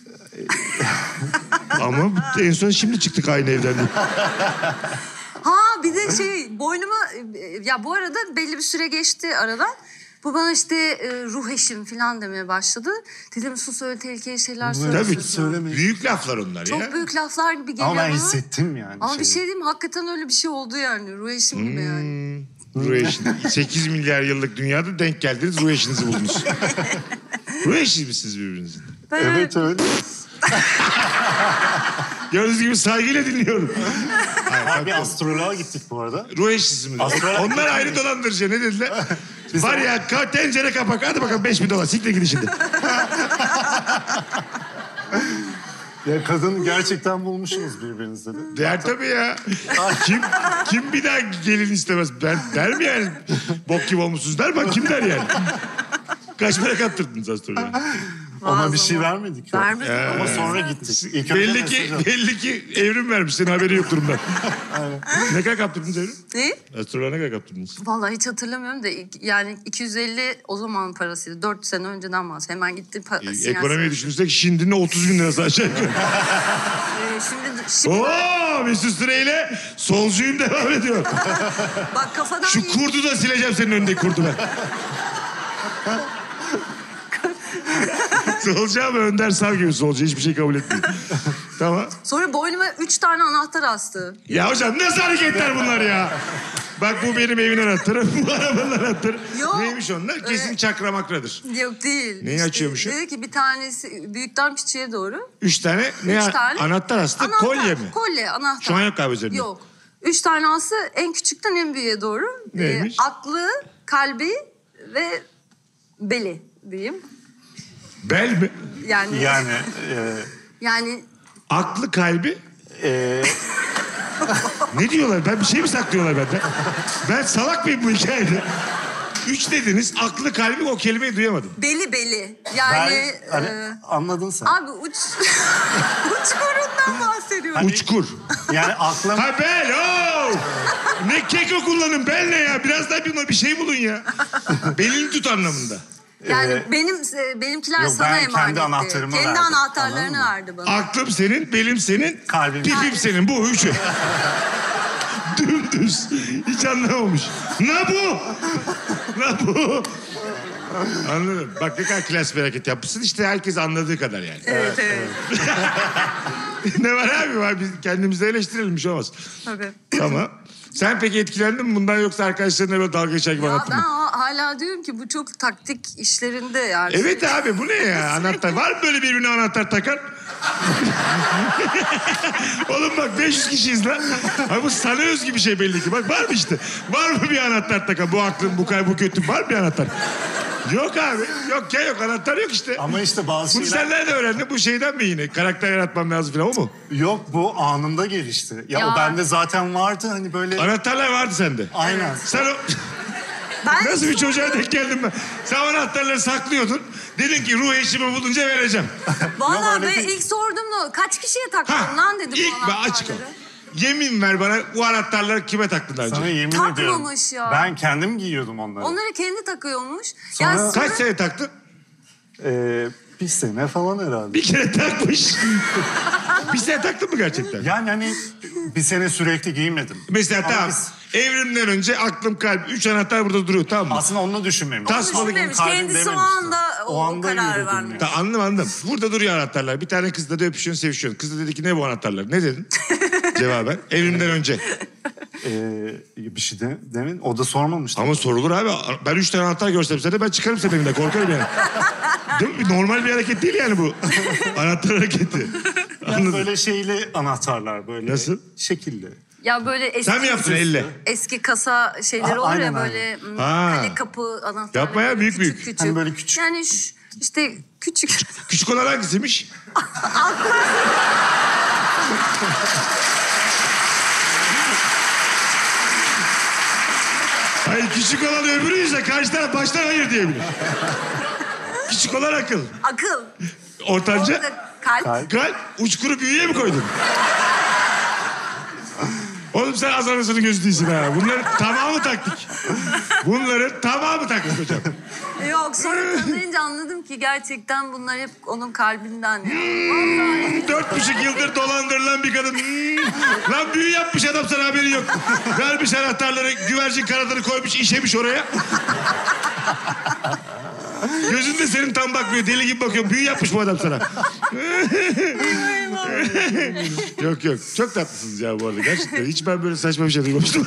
Ama en son şimdi çıktık aynı evden. Ha bir de şey boynuma ya bu arada belli bir süre geçti aradan. Bu bana işte e, ruh eşim falan demeye başladı. Dedim sus öyle tehlikeli şeyler Tabii söylüyorsun. ki söylemeyin. Büyük laflar onlar ya. Çok büyük laflar gibi geliyor ama ben bana. hissettim yani. Ama bir şeyi. şey diyeyim mi? Hakikaten öyle bir şey oldu yani. Ruh eşim gibi yani. Ruh eşin. sekiz milyar yıllık dünyada denk geldiniz, ruh eşinizi buldunuz. Ruh eşiniz misiniz birbirinizin? Ben Evet öyle. Gördüğünüz gibi saygıyla dinliyorum. Abi bir astroloğa gittik bu arada. Ruh eşsiz mi? Astrolog- Onlar ayrı dolandırıcı. Ne dediler? Var ya ka- tencere kapak. Hadi bakalım beş bin dolar. Siktir gidin şimdi. Ya kadın gerçekten bulmuşsunuz birbirinizi de. Der tabii ya. Kim kim bir daha gelin istemez? Ben der mi yani? Bok gibi olmuşsunuz der mi? Kim der yani? Kaç para kaptırdınız astroloğa? Ama bir şey vermedik ya. Vermedim. Ama sonra gittik. İlk önce Belli ki, mesaj- belli ki evrim vermiş. Senin haberi yok durumdan. Ne kadar kaptırdınız evrim? Ne? Astroloğa ne kadar kaptırdınız? Vallahi hiç hatırlamıyorum da ilk- yani iki yüz elli o zaman parasıydı. Dört sene önceden bahsediyorum. Hemen gitti. Pa- E, sinyal- ekonomiyi düşünürsek şimdi ne otuz bin lirası aşağı yukarı. Ee, şimdi, şimdi Oo, Mesut Süreyle solcuyum devam ediyor. bak kafadan... Şu kurdu da sileceğim senin önündeki kurdu ben. Solcu ama Önder Sav gibi solcu. Hiçbir şey kabul etmiyor. Tamam. Sonra boynuma üç tane anahtar astı. Ya hocam nasıl hareketler bunlar ya? Bak bu benim evin anahtarı, bu arabanın anahtarı. Yok. Neymiş onlar? Kesin Ee, çakra makradır. Yok değil. Neyi açıyormuş o? Dedi ki bir tanesi büyükten küçüğe doğru. Üç tane ne? Üç tane. Anahtar astı, Anahtar, kolye mi? Kolye, anahtar. Şu an yok galiba üzerinde. Yok. Üç tane ası en küçükten en büyüğe doğru. Neymiş? Ee, aklı, kalbi ve beli diyeyim. Bel mi? Yani Yani e, yani Aklı kalbi. e, Ne diyorlar? Ben bir şey mi saklıyorlar benden? Ben salak mıyım bu hikayede? Üç dediniz, aklı kalbi o kelimeyi duyamadım. beli beli. ben, Yani hani, e, anladın sen. abi uç uçkurundan bahsediyorum. Uçkur. Yani aklım Ha bel, oo! Ne keko kullanın, bel ne ya? Biraz daha bir, bir şey bulun ya. Belini tut anlamında. Yani Ee, benim e, benimkiler yok, sana ben emanetti. kendi anahtarımı Kendi verdim. anahtarlarını Anladın mı? verdi bana. Aklım senin, belim senin, Kalbim. pipim senin. Bu üçü. Dümdüz. Hiç anlamamış. Ne bu? Ne bu? Anladım. Bak ne kadar klas bir hareket yapmışsın. İşte herkes anladığı kadar yani. Evet evet. Ne var abi? Var. Biz kendimizi eleştirelim, bir şey olmaz. Tabii. Tamam. Sen peki etkilendin mi bundan, yoksa arkadaşlarına böyle dalga geçer gibi Ya anlattın ben mı? ha- hala diyorum ki bu çok taktik işlerinde yani. Evet abi, bu ne ya? Anahtar. Var mı böyle birbirine anahtar takan? Oğlum bak beş yüz kişiyiz lan. Abi bu sana özgü bir şey belli ki. Bak var mı işte? Var mı bir anahtar takan? Bu aklın, bu kay, bu kötü. Var mı bir anahtar? Yok abi. Yok ya, yok anahtar yok işte. ama işte bazı Bunu şeyler sen nerede öğrendin? Bu şeyden mi yine? Karakter yaratmam lazım falan, o mu? yok, bu anında gelişti. Ya, Ya. o bende zaten vardı hani böyle. Anahtarlar vardı sende. Aynen. Sen o... Ben Nasıl bir çocuğa denk geldim ben? Sen anahtarları saklıyordun. Dedin ki ruh eşimi bulunca vereceğim. Valla öyle ben değil. ilk sorduğumda kaç kişiye taktın lan dedim ilk bu ben açık ol. anahtarları. Yemin ver bana, bu anahtarları kime taktın daha önce? Sana yemin Takmamış ediyorum. ya. Ben kendim giyiyordum onları. Onları kendi takıyormuş. Sonra- Yani Kaç sene taktın? Ee, bir sene falan herhalde. Bir kere takmış. Bir sene taktın mı gerçekten? Yani hani bir sene sürekli giymedim. Mesela Ama tamam. biz- Evrimden önce aklım kalp. Üç anahtar burada duruyor tamam mı? Aslında onu düşünmemiş. Onu Tasmalık düşünmemiş. kalbim Kendisi o dememiş. anda o- o karar yürüdüm vermiş. ya. Ta, anladım anladım. Burada duruyor anahtarlar. Bir tane kızla da öpüşüyorsun sevişiyorsun. Kız da dedi ki ne bu anahtarlar? Ne dedin? Cevaben. Evrimden önce. Ee, bir şey de, demin o da sormamıştı. Ama sorulur abi. Ben üç tane anahtar görsem sana ben çıkarım senin evinden. Korkarım yani. Değil mi? Normal bir hareket değil yani bu. Anahtar hareketi. Yani Anladım. böyle şeyli anahtarlar böyle. Nasıl? Şekilli. Ya böyle eski, Sen mi yaptın elle? eski kasa şeyleri Ha, olur aynen, ya böyle aynen. hmm, Ha. kale kapı anahtarları. Yapma ya, böyle büyük küçük büyük. küçük. Hani böyle küçük. Yani şu, işte küçük. Küçük olan hangisiymiş? Hayır küçük olan öbürüyse karşı taraf baştan hayır diyebilir. Küçük olan akıl. Akıl. Ortanca Orada kalp. Kalp. kalp. Uçkuru büyüye mi koydun? Oğlum sen az anasının gözü değilsin ha. Bunların tamamı taktik. Bunların tamamı taktik hocam. Yok sonra tanıyınca anladım ki gerçekten bunlar hep onun kalbinden. Ya. Vallahi. Dört buçuk yıldır dolandırılan bir kadın. Hmm. Lan büyü yapmış adam sana haberi yok. Vermiş anahtarları, güvercin kanadını koymuş, işemiş oraya. Gözünde senin tam bakmıyor, deli gibi bakıyor. Büyü yapmış bu adam sana. Yok yok, çok tatlısınız ya bu arada. Gerçekten hiç ben böyle saçma bir şey duymamıştım.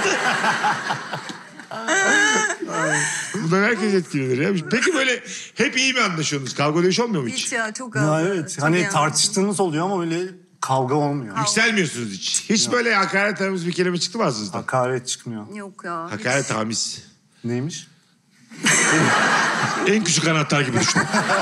Bundan herkes etkilenir ya. Peki böyle hep iyi mi anlaşıyorsunuz? Kavga dövüş olmuyor mu hiç? Hiç ya çok Ya az. evet. Çok hani iyi tartıştığınız oluyor ama öyle kavga olmuyor. Yükselmiyorsunuz hiç. Hiç böyle hakaret tarzı bir kelime çıktı mı ağzınızdan? Hakaret çıkmıyor. anlaşıldı. Yok ya. Hakaret hamiz. Neymiş? En küçük anahtar gibi düşün.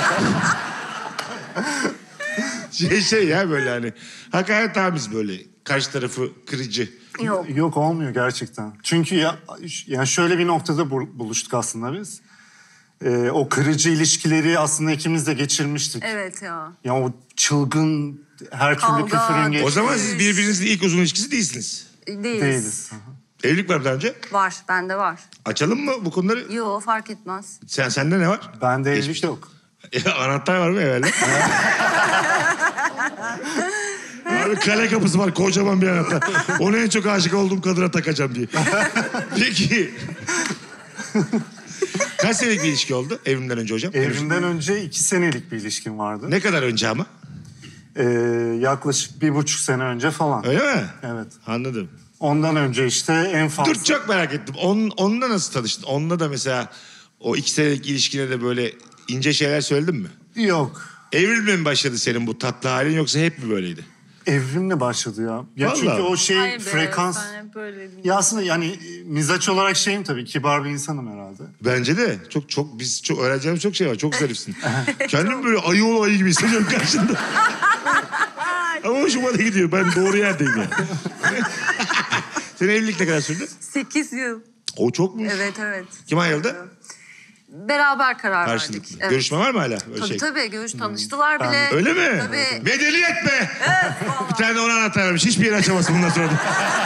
şey şey ya böyle hani. Hakaret hamiz böyle. Karşı tarafı kırıcı. Yok. Yok olmuyor gerçekten. Çünkü ya yani şöyle bir noktada bu- buluştuk aslında biz. Ee, o kırıcı ilişkileri aslında ikimiz de geçirmiştik. Evet ya. Ya o çılgın her türlü Kavga, küfürün O geçtiği zaman siz birbirinizin ilk uzun ilişkisi değilsiniz. Değiliz. değiliz. Evlilik var mı daha önce? Var. Bende var. Açalım mı bu konuları? Yok fark etmez. Sen sende ne var? Bende evlilik Geçmişte. yok. Anahtar var mı evvelde? Abi kale kapısı var kocaman bir anahtar. Ona en çok aşık olduğum kadına takacağım diye. Peki. Kaç senelik bir ilişki oldu evrimden önce hocam? Evrimden önce iki senelik bir ilişkim vardı. Ne kadar önce ama? Ee, yaklaşık bir buçuk sene önce falan. Öyle mi? Evet. Anladım. Ondan önce işte en fazla... Dur çok merak ettim. Onun, onunla nasıl tanıştın? Onunla da mesela o iki senelik ilişkine de böyle ince şeyler söyledin mi? Yok. Evrimle mi başladı senin bu tatlı halin yoksa hep mi böyleydi? Evrimle başladı ya. Ya Vallahi. çünkü o şey Hayır be, frekans... ben hep böyleydim. Ya aslında yani e, mizaç olarak şeyim tabii kibar bir insanım herhalde. Bence de. Çok çok biz çok öğreneceğimiz çok şey var. Çok zarifsin. Kendimi böyle ayı oğlu ayı gibi hissediyorum karşında. Ama hoşuma da gidiyor. Ben doğru yerdeyim yani. Senin evlilik ne kadar sürdü? Sekiz yıl. O çok mu? Evet evet. Kim ayrıldı? Beraber karar Karşılıklı. verdik. Evet. Görüşme var mı hala? Öyle Tabii şey. tabii görüş tanıştılar bile. Öyle mi? Tabii. Medeniyet be! Bir tane de ona anahtar vermiş. Hiçbir yere açamazsın bundan sonra.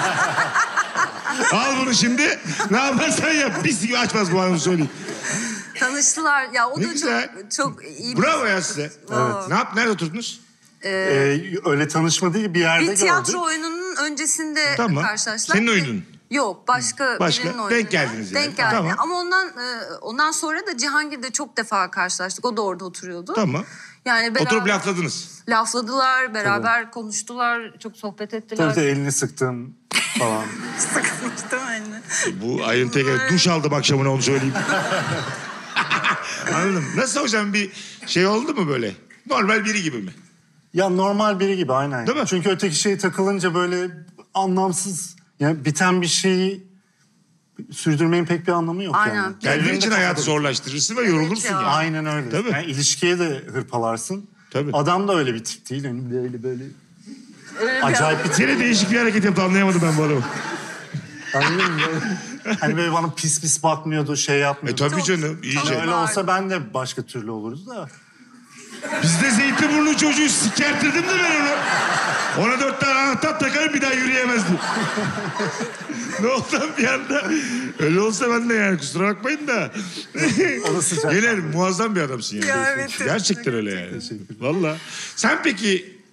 Al bunu şimdi. Ne yaparsan yap. Pis gibi açmaz bu anı söyleyeyim. Tanıştılar. Ya o Ne da güzel. çok çok iyi. bir- Bravo ya size. Evet. Ne yap? Nerede oturdunuz? Ee, öyle tanışma değil bir yerde Bir tiyatro gördük. oyununun öncesinde Tamam. karşılaştılar. Senin oyunun. Yok başka, Başka. birinin Denk oyununda. geldiniz yani. Denk geldi. Tamam. Ama ondan e, ondan sonra da Cihangir'de çok defa karşılaştık. O da orada oturuyordu. Tamam. Yani beraber Oturup lafladınız. lafladılar, beraber konuştular, çok sohbet ettiler. Tabii de elini sıktım falan. Sıkmıştım elini. Bu ayrıntıya gerek. Duş aldım akşamına onu söyleyeyim. Anladım. Nasıl hocam bir şey oldu mu böyle? Normal biri gibi mi? Ya normal biri gibi aynen. Değil mi? Çünkü öteki şeye takılınca böyle anlamsız. Yani biten bir şeyi sürdürmenin pek bir anlamı yok Aynen. yani. Kendin Evrimde için kafa hayatı karıştı. zorlaştırırsın ve yorulursun ya. yani. Aynen öyle. Tabii. Yani ilişkiye de hırpalarsın. Tabii. Adam da öyle bir tip değil. Yani böyle böyle Öyle bir acayip bir tip. Seni değişik bir hareket yaptı anlayamadım ben bu adamı. Anladın mı? Hani böyle bana pis pis bakmıyordu, şey E yapmıyordu. tabii canım iyice. çok- Öyle olsa ben de başka türlü oluruz da. Bizde Zeytinburnu çocuğu sikertirdim de ben onu. Ona dört tane anahtar takarım bir daha yürüyemezdi. Ne oldu bir anda? Öyle olsa ben de yani kusura bakmayın da. O da sıcak. Yine muazzam bir adamsın yani. Ya evet, Gerçekten öyle yani. Valla. Sen peki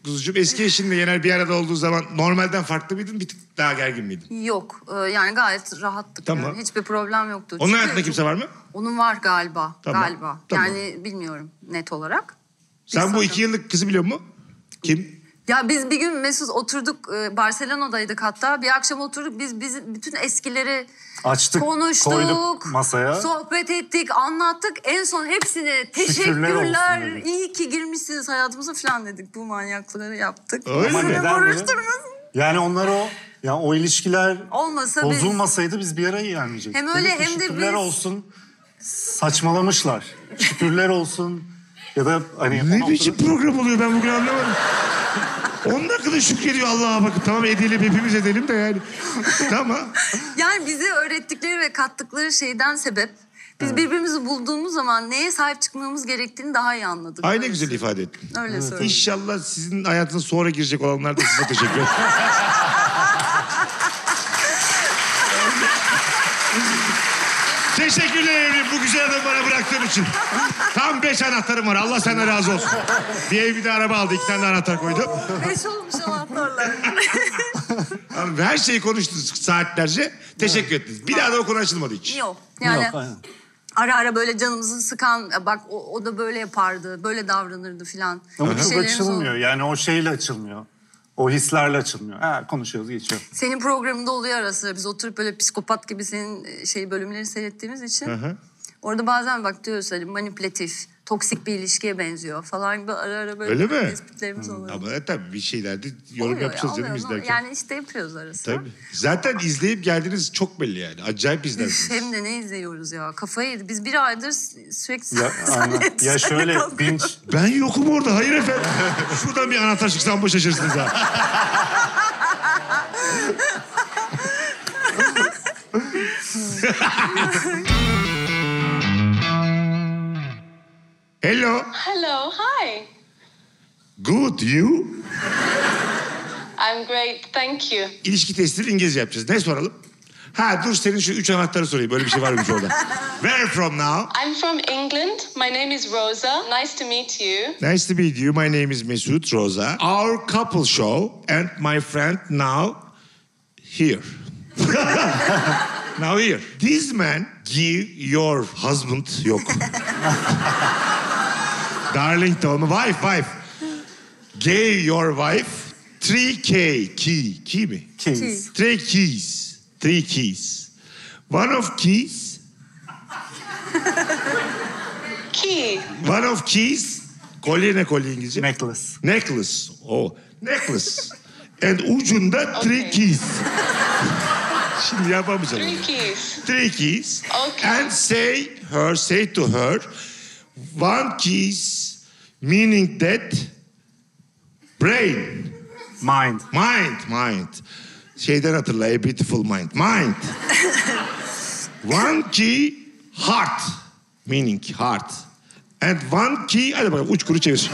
Kuzucuğum, eski eşinle Yener bir arada olduğu zaman normalden farklı mıydın? Bir tık daha gergin miydin? Yok e, yani gayet rahattık. Tamam. Yani. Hiçbir problem yoktu. Onun Çünkü- hayatında kimse var mı? Onun var galiba. Tamam, Galiba. tamam. Yani bilmiyorum net olarak. Sen bu sanırım. iki yıllık kızı biliyor musun? Kim? Ya biz bir gün Mesut oturduk e, Barcelona'daydık hatta. Bir akşam oturduk biz biz bütün eskileri Açtık, konuştuk. koyduk masaya. Sohbet ettik, anlattık. En son hepsine teşekkürler. olsun dedik. İyi ki girmişsiniz hayatımıza falan dedik. Bu manyaklığı yaptık. Öyle Ama mi? neden böyle? Barıştırmasın. Yani onlar o, ya o ilişkiler Olmasa biz... bozulmasaydı biz bir araya gelmeyecektik. Hem öyle Dedik ki hem de şükürler biz- olsun, saçmalamışlar. Şükürler olsun ya da hani... Ne ondan biçim sonra- program oluyor ben bugün anlamadım. on dakikada şükrediyor Allah'a bakın. Tamam edelim hepimiz edelim de yani. Tamam. Yani bize öğrettikleri ve kattıkları şeyden sebep... Biz birbirimizi bulduğumuz zaman neye sahip çıkmamız gerektiğini daha iyi anladık. Ay ne Öyle güzel ifade ettin. Öyle söyleyeyim. İnşallah sizin hayatınız sonra girecek olanlar da size teşekkür ederim. Teşekkürler evrim bu güzel adamı bana bıraktığın için. Tam beş anahtarım var. Allah senden razı olsun. Bir ev bir de araba aldı. İki tane de anahtar koydu. Beş olmuş anahtarlar. Abi, her şeyi konuştunuz saatlerce. Teşekkür ettiniz. Bir daha da o konu açılmadı hiç. Yok. Yani Yok, aynen. ara ara böyle canımızı sıkan... Bak o, o da böyle yapardı, böyle davranırdı filan. Ama Gibi çok şeylerimiz açılmıyor. oldu. Yani o şeyle açılmıyor. O hislerle açılmıyor. Ha, konuşuyoruz, geçiyor. Senin programında oluyor ara sıra. Biz oturup böyle psikopat gibi senin şey bölümlerini seyrettiğimiz için. hı. Orada bazen bak diyoruz hani manipülatif, toksik bir ilişkiye benziyor falan gibi ara ara böyle Öyle mi? tespitlerimiz oluyor. Ama e, tabii bir şeylerde yorum Oluyor ya, yapacağız canım oluyor. izlerken. Yani işte yapıyoruz ara sıra. Tabii. Zaten izleyip geldiğiniz çok belli yani. Acayip izlersiniz. Hem de ne izliyoruz ya. Kafayı yedi. Biz bir aydır sürekli Ya, aynen. ya şöyle binç... Ben yokum orada. Hayır efendim. Şuradan bir anahtar çıksam bu şaşırsınız ha. Hello. Hello, hi. Good, you? I'm great, thank you. İlişki testini İngilizce yapacağız. Ne soralım? Ha dur senin şu üç anahtarı sorayım. Böyle bir şey varmış orada. Where from now? I'm from England. My name is Rosa. Nice to meet you. Nice to meet you. My name is Mesut Rosa. Our couple show and my friend now here. Now here. This man give your husband yok. Darling to my wife, wife. Gave your wife three K key. Key mi? Keys. Three keys. Three keys. One of keys. Key. One of keys. Kolye ne kolye İngilizce? Necklace. Necklace. Oh, necklace. And ucunda three Okay. keys. Şimdi yapamayacağım. Three onu. keys. Three keys. Okay. And say her, say to her, one keys meaning that brain, Mind. mind, mind. Şeyden hatırla, a beautiful mind. Mind. One key, heart. Meaning heart. And one key, hadi bakalım uç kuru çevir.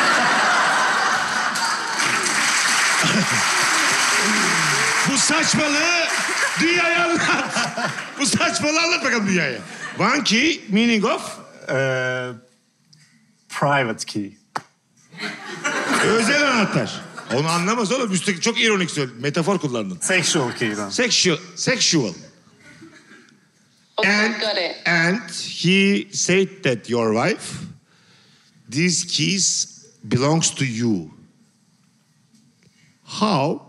Bu saçmalığı dünyaya anlat. Bu saçmalığı anlat bakalım dünyaya. One key, meaning of? Ee, private key. Özel anahtar. Onu anlamaz oğlum. Üstelik çok ironik söyledin. Metafor kullandın. Sexual key'den. Sexual. Sexual. Okay, And, got it. and he said that your wife, these keys belongs to you. How?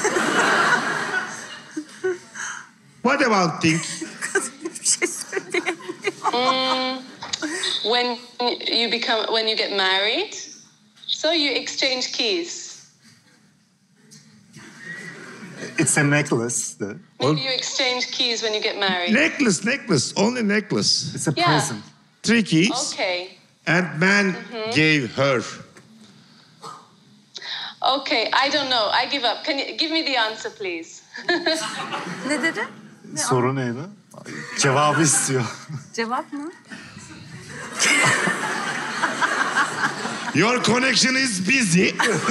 What about think? Bir şey söyleyeyim. When you become, when you get married, so you exchange keys. It's a necklace. The- Maybe you exchange keys when you get married. Necklace, necklace, only necklace. It's a Yeah. present. Three keys. Okay. And man gave her. Okay, I don't know. I give up. Can you give me the answer, please? Ne dedi? Soru neydi? Cevabı istiyor. Cevap mı? Your connection is busy.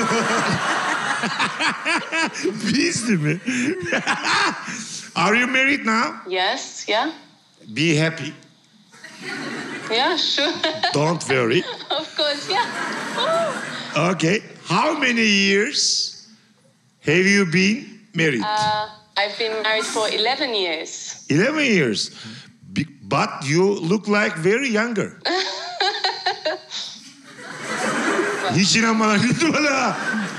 Busy mi? Are you married now? Yes. Yeah. Be happy. Yeah. Sure. Don't worry. Of course. Yeah. Oh, Okay. How many years have you been married? Uh, I've been married for eleven years. eleven years. Be- But you look like very younger. Hiç inanmadan güldü bana.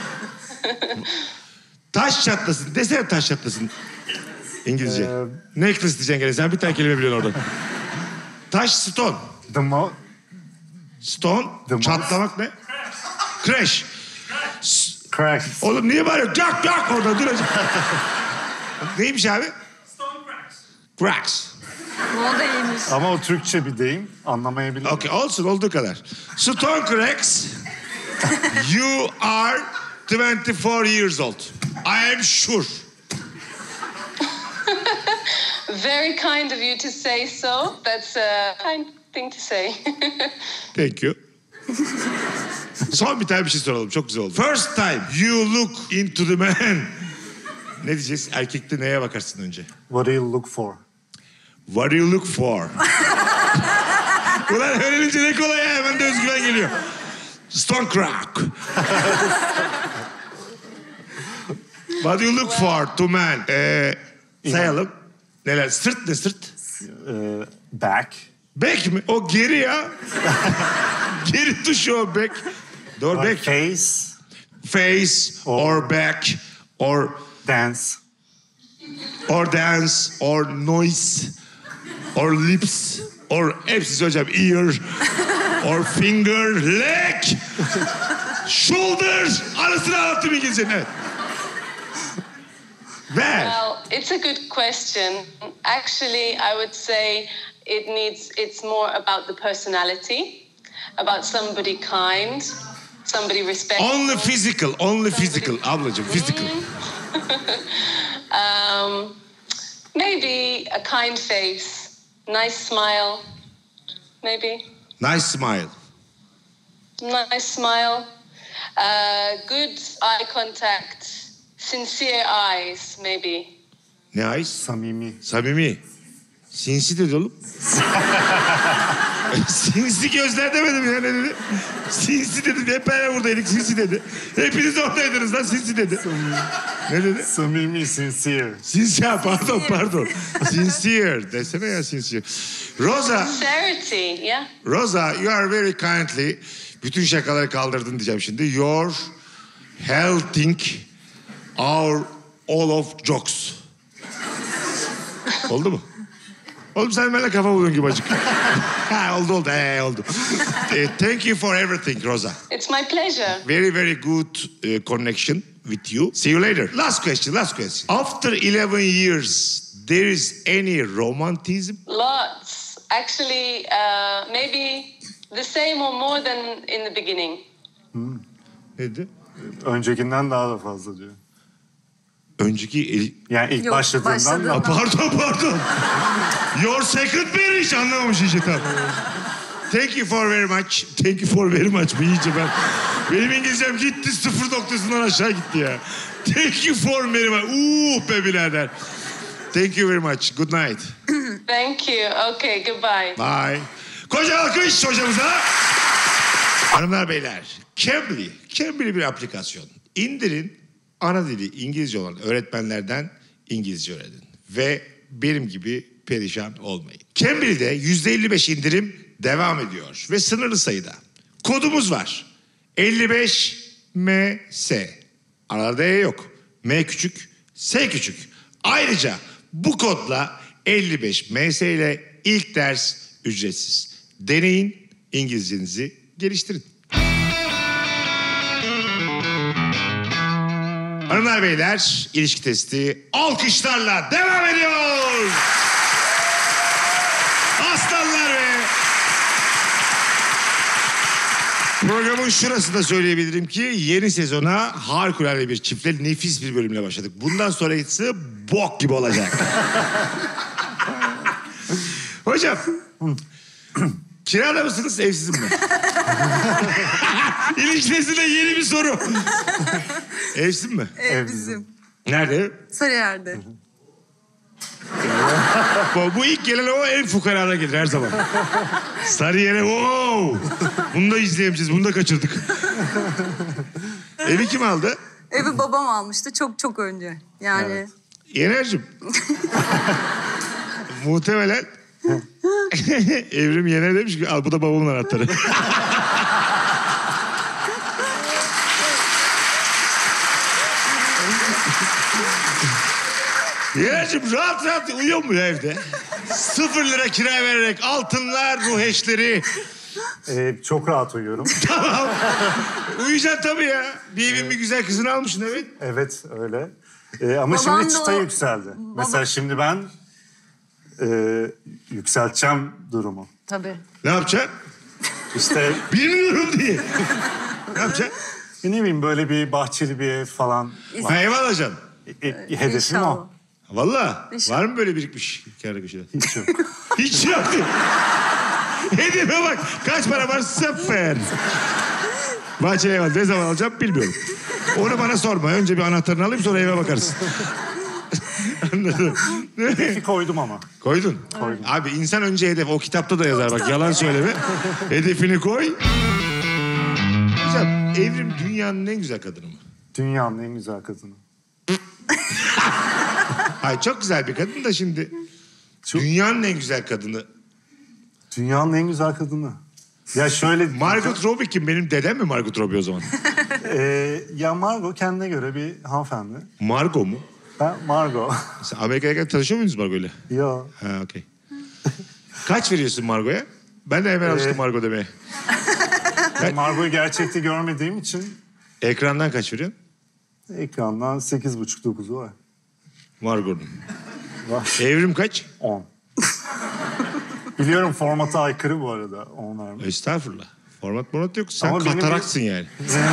Taş çatlasın. Desene taş çatlasın. İngilizce. Ee, Necklace diyeceksin gene. Sen bir tane kelime biliyorsun oradan. Taş stone. The mo- Stone. The most- Çatlamak ne? Crash. Cracks. Oğlum niye bağırıyorsun? Yak yak orada duracak. Neymiş abi? Stone cracks. Cracks. O da iyiymiş. Ama o Türkçe bir deyim. Anlamayabilirim. Okay, olsun olduğu kadar. Stone cracks. You are twenty-four years old. I am sure. Very kind of you to say so. That's a kind thing to say. Thank you. Son bir tane bir şey soralım. Çok güzel oldu. First time you look into the man. Ne diyeceğiz? Erkekte neye bakarsın önce? What do you look for? What do you look for? Ulan öğrenince ne kolay ya. Hemen de özgüven geliyor. Stone crack. What do you look for to man? Ee, sayalım. Neler? Sırt ne sırt? Ee, back. Back mi? O geri ya. Geri tuşu o back. Doğru Like back. face. Face or back or Dance. or dance or noise or lips or hepsi hocam ear or finger leg shoulder arasını anlattım İngilizce evet. Ver. Well, it's a good question. Actually, I would say it needs. It's more about the personality, about somebody kind, somebody respectful. Only physical, only physical ablacığım physical. Um, maybe a kind face, nice smile, maybe Nice smile. nice smile, uh, good eye contact, sincere eyes, maybe. Nice. Samimi. Samimi. Sinsi dedi oğlum. Sinsi gözler demedim ya ne dedi? Sinsi dedim. Hep beraber buradaydık sinsi dedi. Hepiniz oradaydınız lan sinsi dedi. Ne dedi? Samimi, sincere. Sincere pardon pardon. Sincere desene ya sincere. Rosa, Sincerity, yeah. Rosa you are very kindly. Bütün şakaları kaldırdın diyeceğim şimdi. You're helping our all of jokes. Oldu mu? Oğlum sen benimle kafa buldun gibi acık. Ha oldu oldu. He, oldu. Eh, thank you for everything Rosa. It's my pleasure. Very very good uh, connection with you. See you later. Last question, last question. After eleven years, there is any romanticism? Lots. Actually, uh, maybe the same or more than in the beginning. Neydi? Öncekinden daha da fazla diyor. Önceki el... Yani ilk Yok, başladığından başladığından- da... Aa, pardon pardon. Your second marriage anlamamış iyice tam. Thank you for very much. Thank you for very much. Bu iyice ben... Benim İngilizcem gitti sıfır noktasından aşağı gitti ya. Thank you for very much. Uh be birader. Thank you very much. Good night. Thank you. Okay, goodbye. Bye. Koca alkış hocamıza. Hanımlar beyler. Cambly. Cambly bir aplikasyon. İndirin. Ana dili İngilizce olan öğretmenlerden İngilizce öğrenin. Ve benim gibi perişan olmayın. Cambly'de yüzde elli beş indirim devam ediyor. Ve sınırlı sayıda. Kodumuz var. elli beş M S. Aralarda E yok. M küçük, S küçük. Ayrıca bu kodla elli beş M S ile ilk ders ücretsiz. Deneyin, İngilizcenizi geliştirin. Hanımlar beyler, ilişki testi alkışlarla devam ediyor. Aslanlar be. Programın şurasında söyleyebilirim ki yeni sezona harikulade bir çiftle nefis bir bölümle başladık. Bundan sonrası bok gibi olacak. Hocam, kirada mısınız, evsiz mi? İlişki testinde yeni bir soru. Evsiz mi? Ev bizim. Nerede? Sarıyer'de. bu, bu ilk gelen o en fukarada gelir her zaman. Sarıyer'e wow. Bunu da izleyemeyeceğiz. Bunu da kaçırdık. Evi kim aldı? Evi babam almıştı çok çok önce. Yani Evet. Yener'cim. Muhtemelen Evrim Yener demiş ki al bu da babamın anahtarı. Yener'cim rahat rahat uyuyor mu ya evde? Sıfır lira kira vererek altınlar, ruh eşleri. Ee, çok rahat uyuyorum. Tamam. Uyuyacaksın tabii ya. Bir evin bir güzel kızını almışsın evet. Evet öyle. Ee, ama Baban şimdi da çıta o- yükseldi. Mesela şimdi ben e, yükselteceğim durumu. tabii. Ne yapacaksın? İşte Bilmiyorum diye. Ne yapacaksın? ne bileyim böyle bir bahçeli bir ev falan. Ha, ev alacaksın. E, e, hedefim İnşallah. o. Valla. İnşallah. Var mı böyle birikmiş kenarda köşede? Hiç yok. Hiç yok. Hedefe bak. Kaç para var? Sıfır. Bahçeli ev al. Ne zaman alacağım bilmiyorum. Onu bana sorma. Önce bir anahtarını alayım sonra eve bakarız. Anladım. Hedefi koydum ama. Koydun. Koydum. Abi insan önce hedef. O kitapta da yazar bak. Yalan söyleme. Hedefini koy. Hocam Evrim dünyanın en güzel kadını mı? Dünyanın en güzel kadını. Hayır çok güzel bir kadın da şimdi. Dünyanın en güzel kadını. Dünyanın en güzel kadını. Ya şöyle... Margot Robbie kim? Benim dedem mi Margot Robbie o zaman? Ee, ya Margot kendine göre bir hanımefendi. Margot mu? Ben Margot. Sen Amerika'ya gelip tanışıyor muydunuz Margot'la? Ya Ha okey. Kaç veriyorsun Margot'a? Ben de hemen alıştım Ee, Margot demeye. Margot'u gerçekte görmediğim için Ekrandan kaç veriyorsun? ekrandan sekiz buçuk dokuzu var. Margot'un. Var. Evrim kaç? On. Biliyorum formata aykırı bu arada. On vermiş. Estağfurullah. Format format yok. Sen Ama benim kataraksın yani.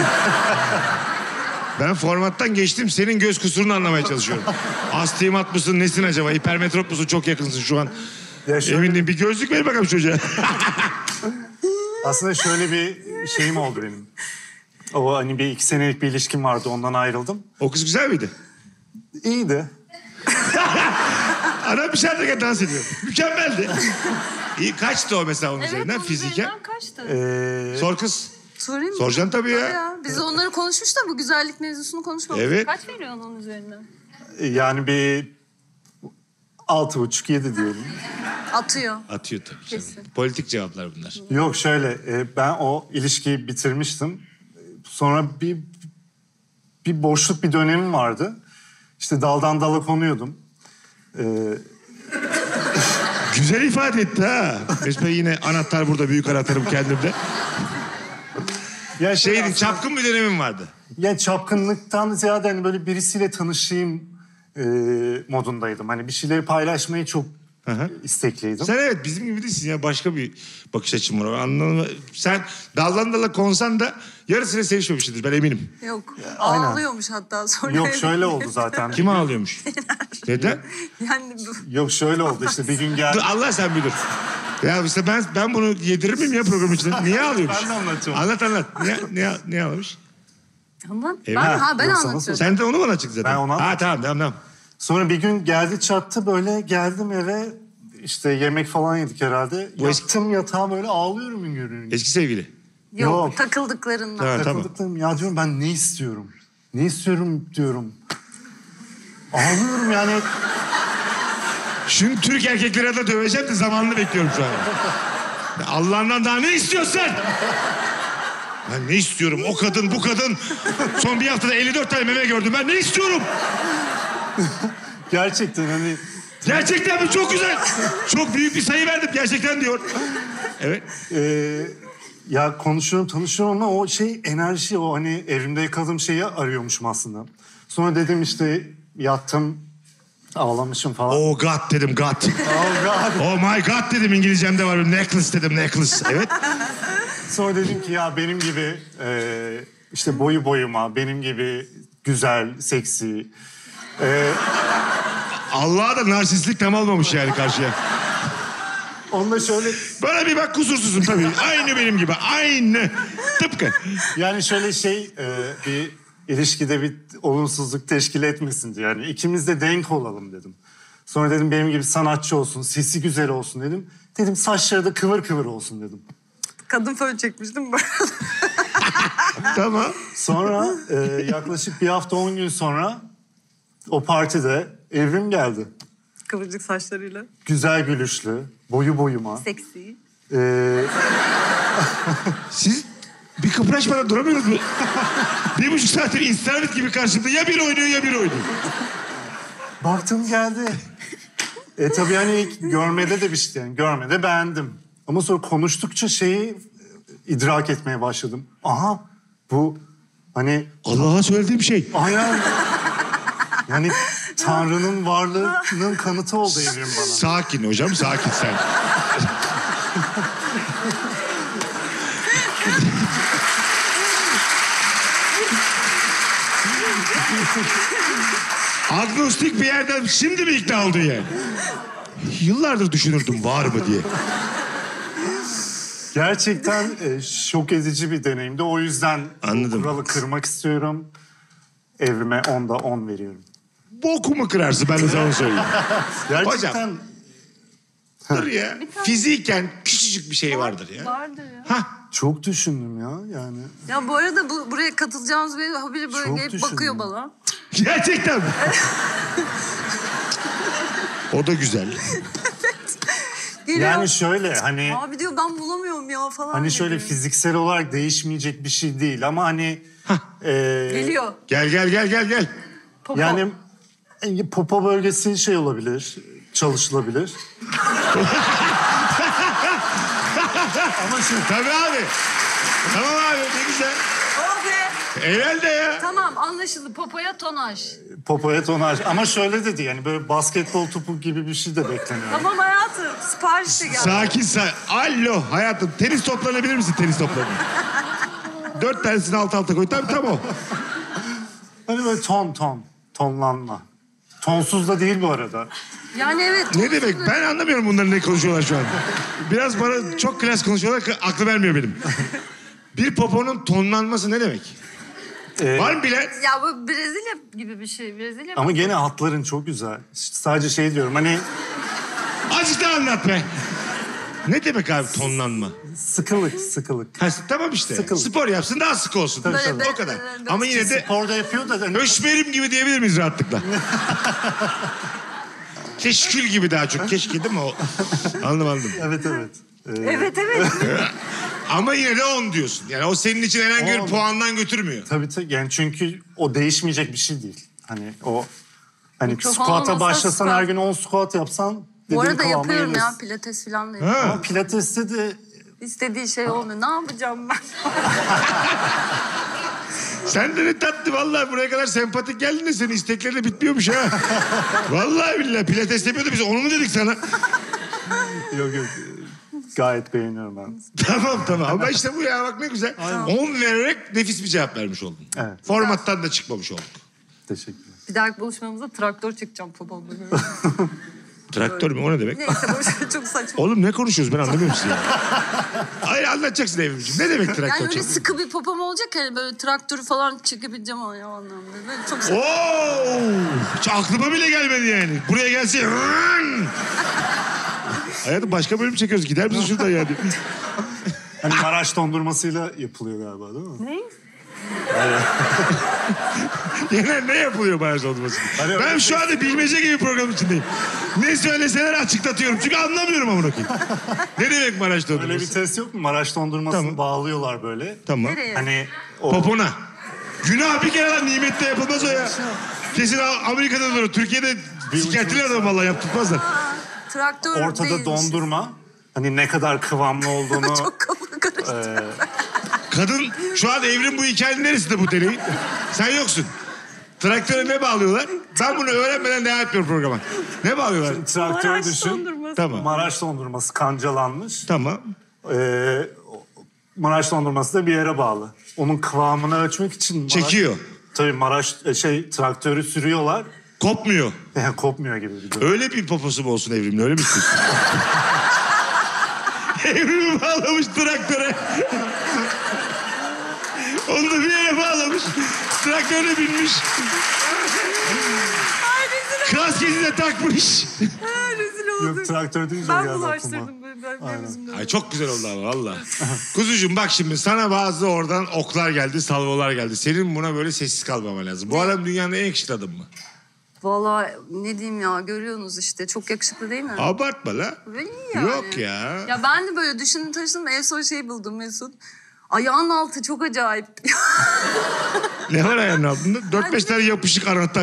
Ben formattan geçtim. Senin göz kusurunu anlamaya çalışıyorum. Astigmat mısın? Nesin acaba? Hipermetrop musun? Çok yakınsın şu an. Ya şöyle- Eminim bir gözlük ver bakalım çocuğa. Aslında şöyle bir şeyim oldu benim. O hani bir iki senelik bir ilişkim vardı. Ondan ayrıldım. O kız güzel miydi? İyiydi. Ana bir şarkıda dans ediyor. Mükemmeldi. İyi, kaçtı o mesela onun Evet, üzerinden onun fiziken? üzerinden kaçtı. Ee, Sor kız. Sorayım mı? Soracaksın tabii ya. Biz onları konuşmuş da bu güzellik mevzusunu konuşmadık. Evet. Kaç veriyorsun onun üzerinden? yani bir altı buçuk yedi diyelim. Atıyor. Atıyor tabii canım. Kesin. Politik cevaplar bunlar. Yok şöyle e, ben o ilişkiyi bitirmiştim. Sonra bir bir boşluk bir dönemim vardı. İşte daldan dala konuyordum. Ee, Güzel ifade etti ha. Mesut Bey yine anahtar burada, büyük anahtarım kendimde. ya şey Şeyin aslında- çapkın bir dönemim vardı. Ya çapkınlıktan ziyade hani böyle birisiyle tanışayım e, modundaydım. Hani bir şeyleri paylaşmayı çok Hı hı. istekliydim. Sen evet bizim gibi değilsin ya. Başka bir bakış açın var. Anladın. Sen daldan dala konsan da yarısıyla sevişmemişsindir ben eminim. Yok. aynen. Ağlıyormuş hatta sonra. Yok şöyle oldu zaten. Kim ağlıyormuş? Neden? Yani bu- Yok şöyle oldu işte bir gün Dur, geldi. Allah sen bir dur. Ya işte ben ben bunu yedirir miyim ya program içinde? Niye ağlıyormuş? Ben de anlatıyorum. Anlat anlat. Niye, niye, niye ağlamış? Ama ben, Evet. ha ben Yoksa anlatıyorum. Sen de onu mu anlatacaksın zaten? Ben onu Ha anlatacağım. tamam tamam tamam. Sonra bir gün geldi çattı böyle geldim eve işte yemek falan yedik herhalde. Bu eski- Yattım yatağa böyle ağlıyorum gün görünce. Eski sevgili. Yok, Yok. takıldıklarından. Evet. tamam. Takıldıklarım ya diyorum ben ne istiyorum? Ne istiyorum diyorum. Ağlıyorum yani. Şimdi Türk erkekleri de döveceğim de zamanını bekliyorum şu an. Allah'ından daha ne istiyorsun? Ben ne istiyorum? O kadın, bu kadın. Son bir haftada elli dört tane meme gördüm. Ben ne istiyorum? Gerçekten hani Gerçekten mi? Çok güzel. Çok büyük bir sayı verdim gerçekten diyor. Evet. Ee, ya konuşuyorum tanışıyorum ama o şey enerji o hani evrimde yakaladığım şeyi arıyormuşum aslında. Sonra dedim işte yattım ağlamışım falan. Oh God dedim God. Oh God. Oh my God dedim İngilizcemde var. Necklace dedim necklace. Evet. Sonra dedim ki ya benim gibi e, işte boyu boyuma benim gibi güzel, seksi. E, Allah'a da narsistlik tam olmamış yani karşıya. onunla şöyle Bana bir bak kusursuzum tabii. Aynı benim gibi. Aynı. Tıpkı. yani şöyle şey e, bir ilişkide bir olumsuzluk teşkil etmesin diye yani ikimiz de denk olalım dedim. Sonra dedim benim gibi sanatçı olsun, sesi güzel olsun dedim. Dedim saçları da kıvır kıvır olsun dedim. Kadın fön çekmiştim böyle. Tamam. Sonra e, yaklaşık bir hafta on gün sonra o partide Evrim geldi. Kıvırcık saçlarıyla. Güzel gülüşlü, boyu boyuma. Seksi. E, Siz bir kıpraşmadan duramıyorsunuz mu? Bir buçuk saattir İstavrit gibi karşımda ya bir oynuyor ya bir oynuyor. baktım geldi. E tabii hani ilk görmede de bir şey yani görmede beğendim. Ama sonra konuştukça şeyi idrak etmeye başladım. Aha bu hani Allah'a söylediğim şey. aynen yani Tanrı'nın varlığının kanıtı oldu Evrim bana. Sakin hocam, sakin sen. Agnostik bir yerden şimdi mi ikna oldun yani? Yıllardır düşünürdüm var mı diye. Gerçekten e, şok edici bir deneyimdi. O yüzden Anladım. bu kuralı kırmak istiyorum. Evrime onda on veriyorum. Bokumu kırarsın ben de sana söyleyeyim. Gerçekten Dur ya. Fiziken küçücük bir şey vardır ya. Vardır ya. Hah. çok düşündüm ya yani. Ya bu arada bu, buraya katılacağımız bir haberi böyle Çok gelip düşündüm. bakıyor bana. Gerçekten mi? O da güzel. Geliyor. Yani şöyle hani Abi diyor ben bulamıyorum ya falan. hani şöyle diyor. fiziksel olarak değişmeyecek bir şey değil ama hani e, Geliyor. Gel gel gel gel gel. Popo. yani e, popo bölgesi şey olabilir, çalışılabilir. Ama şimdi tabii abi. Tamam abi ne güzel. Oh be. Herhalde ya. Tamam anlaşıldı. Popoya tonaj. Popoya tonaj. Ama şöyle dedi yani böyle basketbol topu gibi bir şey de bekleniyor. Tamam hayatım. Sipariş de geldi. Sakin sakin. Alo hayatım tenis toplanabilir misin tenis toplarını? Dört tanesini alt alta koy. Tabii tamam o. Hani böyle ton ton, tonlanma. Tonsuz da değil bu arada. Yani evet. Ne demek? Ben anlamıyorum bunların ne konuşuyorlar şu an. Biraz bana çok klas konuşuyorlar ki aklı vermiyor benim. Bir poponun tonlanması ne demek? Ee, Var mı bilen? Ya bu Brezilya gibi bir şey. Brezilya Ama gene hatların çok güzel. Sadece şey diyorum hani Azıcık daha anlat be. Ne demek abi tonlanma? sıkılık, sıkılık. Ha, tamam işte. Sıkıldı. Spor yapsın daha sık olsun. Tabii, tabii. O kadar. Böyle, böyle, Ama yine de Orada yapıyor da hani höşmerim gibi diyebilir miyiz rahatlıkla? Keşkül gibi daha çok. Keşke değil mi o? Anladım anladım. evet evet. Ee, Evet evet. Ama yine de on diyorsun. Yani o senin için herhangi bir On. puandan götürmüyor. tabii tabii yani çünkü o değişmeyecek bir şey değil. Hani o hani Mikrofon squat'a olmasa başlasan squat. her gün on squat yapsan Bu dediğin arada kıvama yapıyorum ya gelirsin. pilates falan da yapıyorum. Ha. Ama pilateste de İstediği şey olmuyor. Ne yapacağım ben? Sen de ne tatlı vallahi buraya kadar sempatik geldin de senin isteklerin de bitmiyormuş ha. Vallahi billahi pilates yapıyordu biz onu mu dedik sana? yok yok gayet beğeniyorum ben. Tamam tamam ama işte bu ya bak ne güzel. on vererek nefis bir cevap vermiş oldun. Evet. Formattan da çıkmamış olduk. Teşekkürler. Bir dahaki buluşmamızda traktör çekeceğim popomda. Traktör mü o ne demek? Neyse boş çok saçma. Oğlum ne konuşuyoruz ben anlamıyorum sizi ya. Hayır anlatacaksın Evrimciğim. Ne demek traktör Yani öyle çekmek? sıkı bir popom olacak hani böyle traktörü falan çekebileceğim o anlamda. Böyle çok sıkı. Oo! Hiç aklıma bile gelmedi yani. Buraya gelse... rın! Hayatım başka bölüm çekiyoruz. Gider misin şuradan yani? Hani Maraş dondurmasıyla yapılıyor galiba değil mi? Ne? Yine ne yapılıyor baraj olmasın? Hani Ben öyle şu anda bilmece gibi program içindeyim. Ne söyleseler açıklatıyorum. Çünkü anlamıyorum amına koyayım. Ne demek Maraş Öyle bir dondurması? test yok mu? Maraş dondurmasını Tamam. bağlıyorlar böyle. Tamam. Nereye? Hani o Popona. Günah bir kere lan nimette yapılmaz o ya. Kesin Amerika'da olur. Türkiye'de sikertiler adam vallahi yaptırmazlar. Aa, traktör ortada değilmiş. dondurma. Hani ne kadar kıvamlı olduğunu Çok kafa karıştı. Kadın şu an Evrim bu hikayenin neresinde bu deliğin? Sen yoksun. Traktöre ne bağlıyorlar? Ben bunu öğrenmeden devam etmiyorum programa. Ne bağlıyorlar? traktör Maraş düşün. dondurması. Tamam. Maraş dondurması kancalanmış. Tamam. Ee, Maraş dondurması da bir yere bağlı. Onun kıvamını ölçmek için Maraş, Çekiyor. Tabii Maraş e, şey traktörü sürüyorlar. Kopmuyor. Yani kopmuyor gibi bir durum. Öyle bir poposu mu olsun Evrim'le öyle mi istiyorsun? Evrim'i bağlamış traktöre. Onu da bir yere bağlamış. Traktöre binmiş. Ay rezil Kasketi de takmış. Ha, rezil olduk. Yok, traktör deyince o Ben geldi bulaştırdım. aklıma. Ben, ben, benim yüzümden. Ay çok güzel oldu ama valla. Kuzucuğum bak şimdi sana bazı oradan oklar geldi, salvolar geldi. Senin buna böyle sessiz kalmaman lazım. Bu adam dünyanın en yakışıklı adamı mı? Vallahi ne diyeyim ya, görüyorsunuz işte. Çok yakışıklı değil mi? Abartma la. Öyle yani. Yok ya. Ya ben de böyle düşündüm taşıdım. En son şey buldum Mesut. Ayağın altı çok acayip. Ne var ayağının altında? Dört beş tane yapışık anahtar.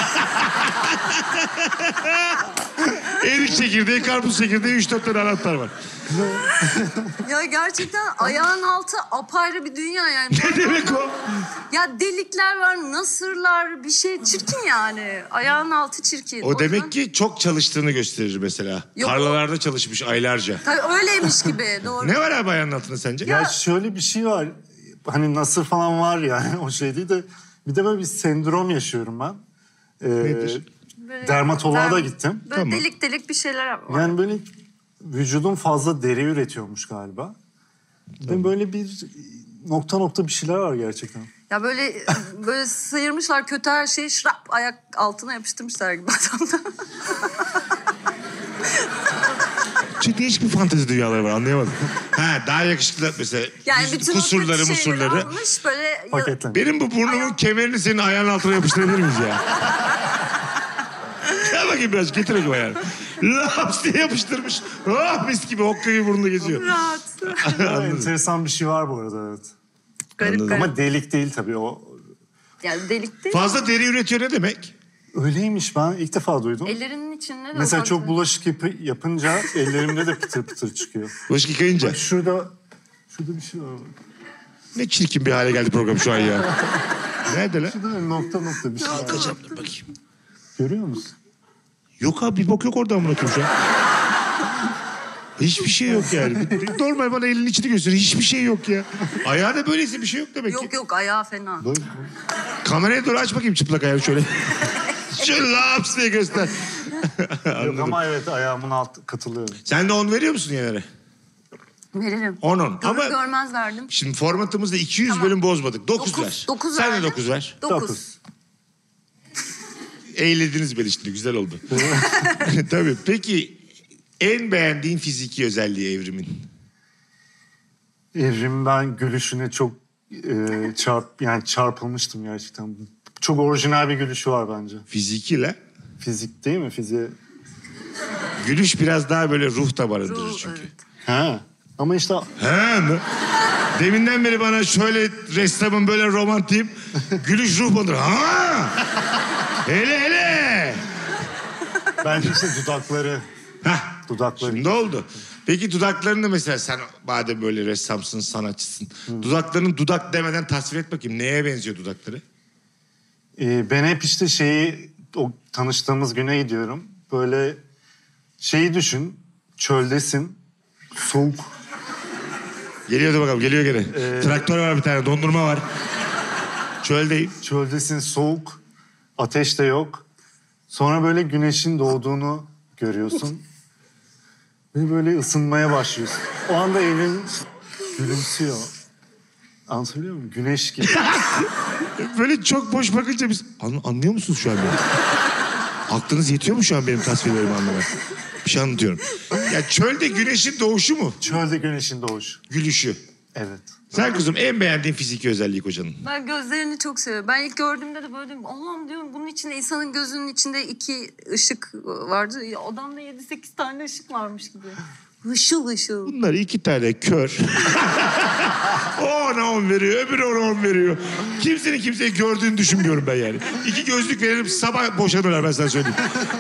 Erik çekirdeği, karpuz çekirdeği, üç dört tane anahtar var. Ya gerçekten ayağın altı apayrı bir dünya yani. Ne demek o? Ya delikler var, nasırlar, bir şey çirkin yani. Ayağın altı çirkin. O yüzden- demek ki çok çalıştığını gösterir mesela. Yok. Tarlalarda çalışmış aylarca. Tabii öyleymiş gibi, doğru. Ne var abi ayağının altında sence? Ya şöyle bir şey var. Hani nasır falan var yani o şey değil de. Bir de böyle bir sendrom yaşıyorum ben. Ee, Nedir? Böyle- Dermatoloğa da Derm- gittim. Böyle Tamam. delik delik bir şeyler var. Yani böyle vücudum fazla deri üretiyormuş galiba. Ve böyle bir nokta nokta bir şeyler var gerçekten. Ya böyle böyle sıyırmışlar kötü her şeyi şrap ayak altına yapıştırmışlar gibi adamda. Çünkü değişik bir fantezi dünyaları var anlayamadım. Ha daha yakışıklı mesela. Yani yüz- bütün kusurları o kötü şeyleri musurları. almış böyle. Paketlen. Benim bu burnumun Ayağım- kemerini senin ayağının altına yapıştırabilir miyiz ya? Gel bakayım biraz getir bakayım ayağını. Laps diye yapıştırmış. Ah mis gibi hokka gibi burnunda geziyor. Rahat. Ama enteresan bir şey var bu arada evet. Garip Anladım. garip. Ama delik değil tabii o. Yani delik değil. Fazla deri üretiyor ne demek? Öyleymiş ben ilk defa duydum. Ellerinin içinde de Mesela ufak çok bir- bulaşık yapı- yapınca ellerimde de pıtır pıtır çıkıyor. Bulaşık yıkayınca. Bak şurada, şurada bir şey var. Ne çirkin bir hale geldi program şu an ya. Nerede lan? Şurada böyle nokta nokta bir şey var. Bakacağım dur bakayım. Görüyor musun? Yok abi bir bok yok oradan bırakıyorum şu an. Hiçbir şey yok yani. Normal bana elinin içini gösteriyor. Hiçbir şey yok ya. Ayağı da böyleyse bir şey yok demek ki. Yok yok ayağı fena. Böyle, Kameraya doğru aç bakayım çıplak ayağı şöyle. Şöyle laps diye göster. yok ama evet ayağımın alt katılıyorum. Sen de on veriyor musun Yener'e? Veririm. on on. Görür Ama görmez verdim. şimdi formatımızda iki yüz Tamam. bölüm bozmadık. dokuz Dokuz- ver. dokuz Sen de verdim. dokuz ver. Dokuz. Dokuz. Eğlediniz beni şimdi güzel oldu. Tabii. Peki en beğendiğin fiziki özelliği Evrim'in? Evrim ben gülüşüne çok e, çarp yani çarpılmıştım gerçekten. Çok orijinal bir gülüşü var bence. Fizikiyle. Fizik değil mi? Fiziğe. Gülüş biraz daha böyle ruh da barındırır Ruh, çünkü. evet. Ha. Ama işte He mi? Deminden beri bana şöyle ressamın böyle romantiyim. Gülüş ruh barındırır. Ha! Hele hele! bence işte dudakları. Hah, Dudakları. şimdi oldu. Peki dudaklarını mesela sen madem böyle ressamsın, sanatçısın. Dudaklarını dudak demeden tasvir et bakayım. Neye benziyor dudakları? Ee, ben hep işte şeyi o tanıştığımız güne gidiyorum. Böyle şeyi düşün. Çöldesin. Soğuk. Geliyordu bakalım, geliyor gene. Ee, Traktör var bir tane, dondurma var. Çöldeyim. Çöldesin soğuk. Ateş de yok. Sonra böyle güneşin doğduğunu görüyorsun. Ve böyle ısınmaya başlıyorsun. O anda evin gülümsüyor. Anlatabiliyor muyum? Güneş gibi. Böyle çok boş bakınca biz... An- anlıyor musunuz şu an beni? Aklınız yetiyor mu şu an benim tasvirlerimi anlamaya? Bir şey anlatıyorum. Ya çölde güneşin doğuşu mu? Çölde güneşin doğuşu. Gülüşü. Evet. Sen kızım en beğendiğin fiziki özelliği kocanın. Ben gözlerini çok seviyorum. Ben ilk gördüğümde de böyle dedim, Allah'ım diyorum bunun içinde insanın gözünün içinde iki ışık vardı. Ya, odamda yedi sekiz tane ışık varmış gibi. Işıl ışıl. Bunlar iki tane kör. O ona on veriyor, öbürü ona on veriyor. Kimsenin kimseyi gördüğünü düşünmüyorum ben yani. İki gözlük verelim sabah boşanırlar ben sana söyleyeyim.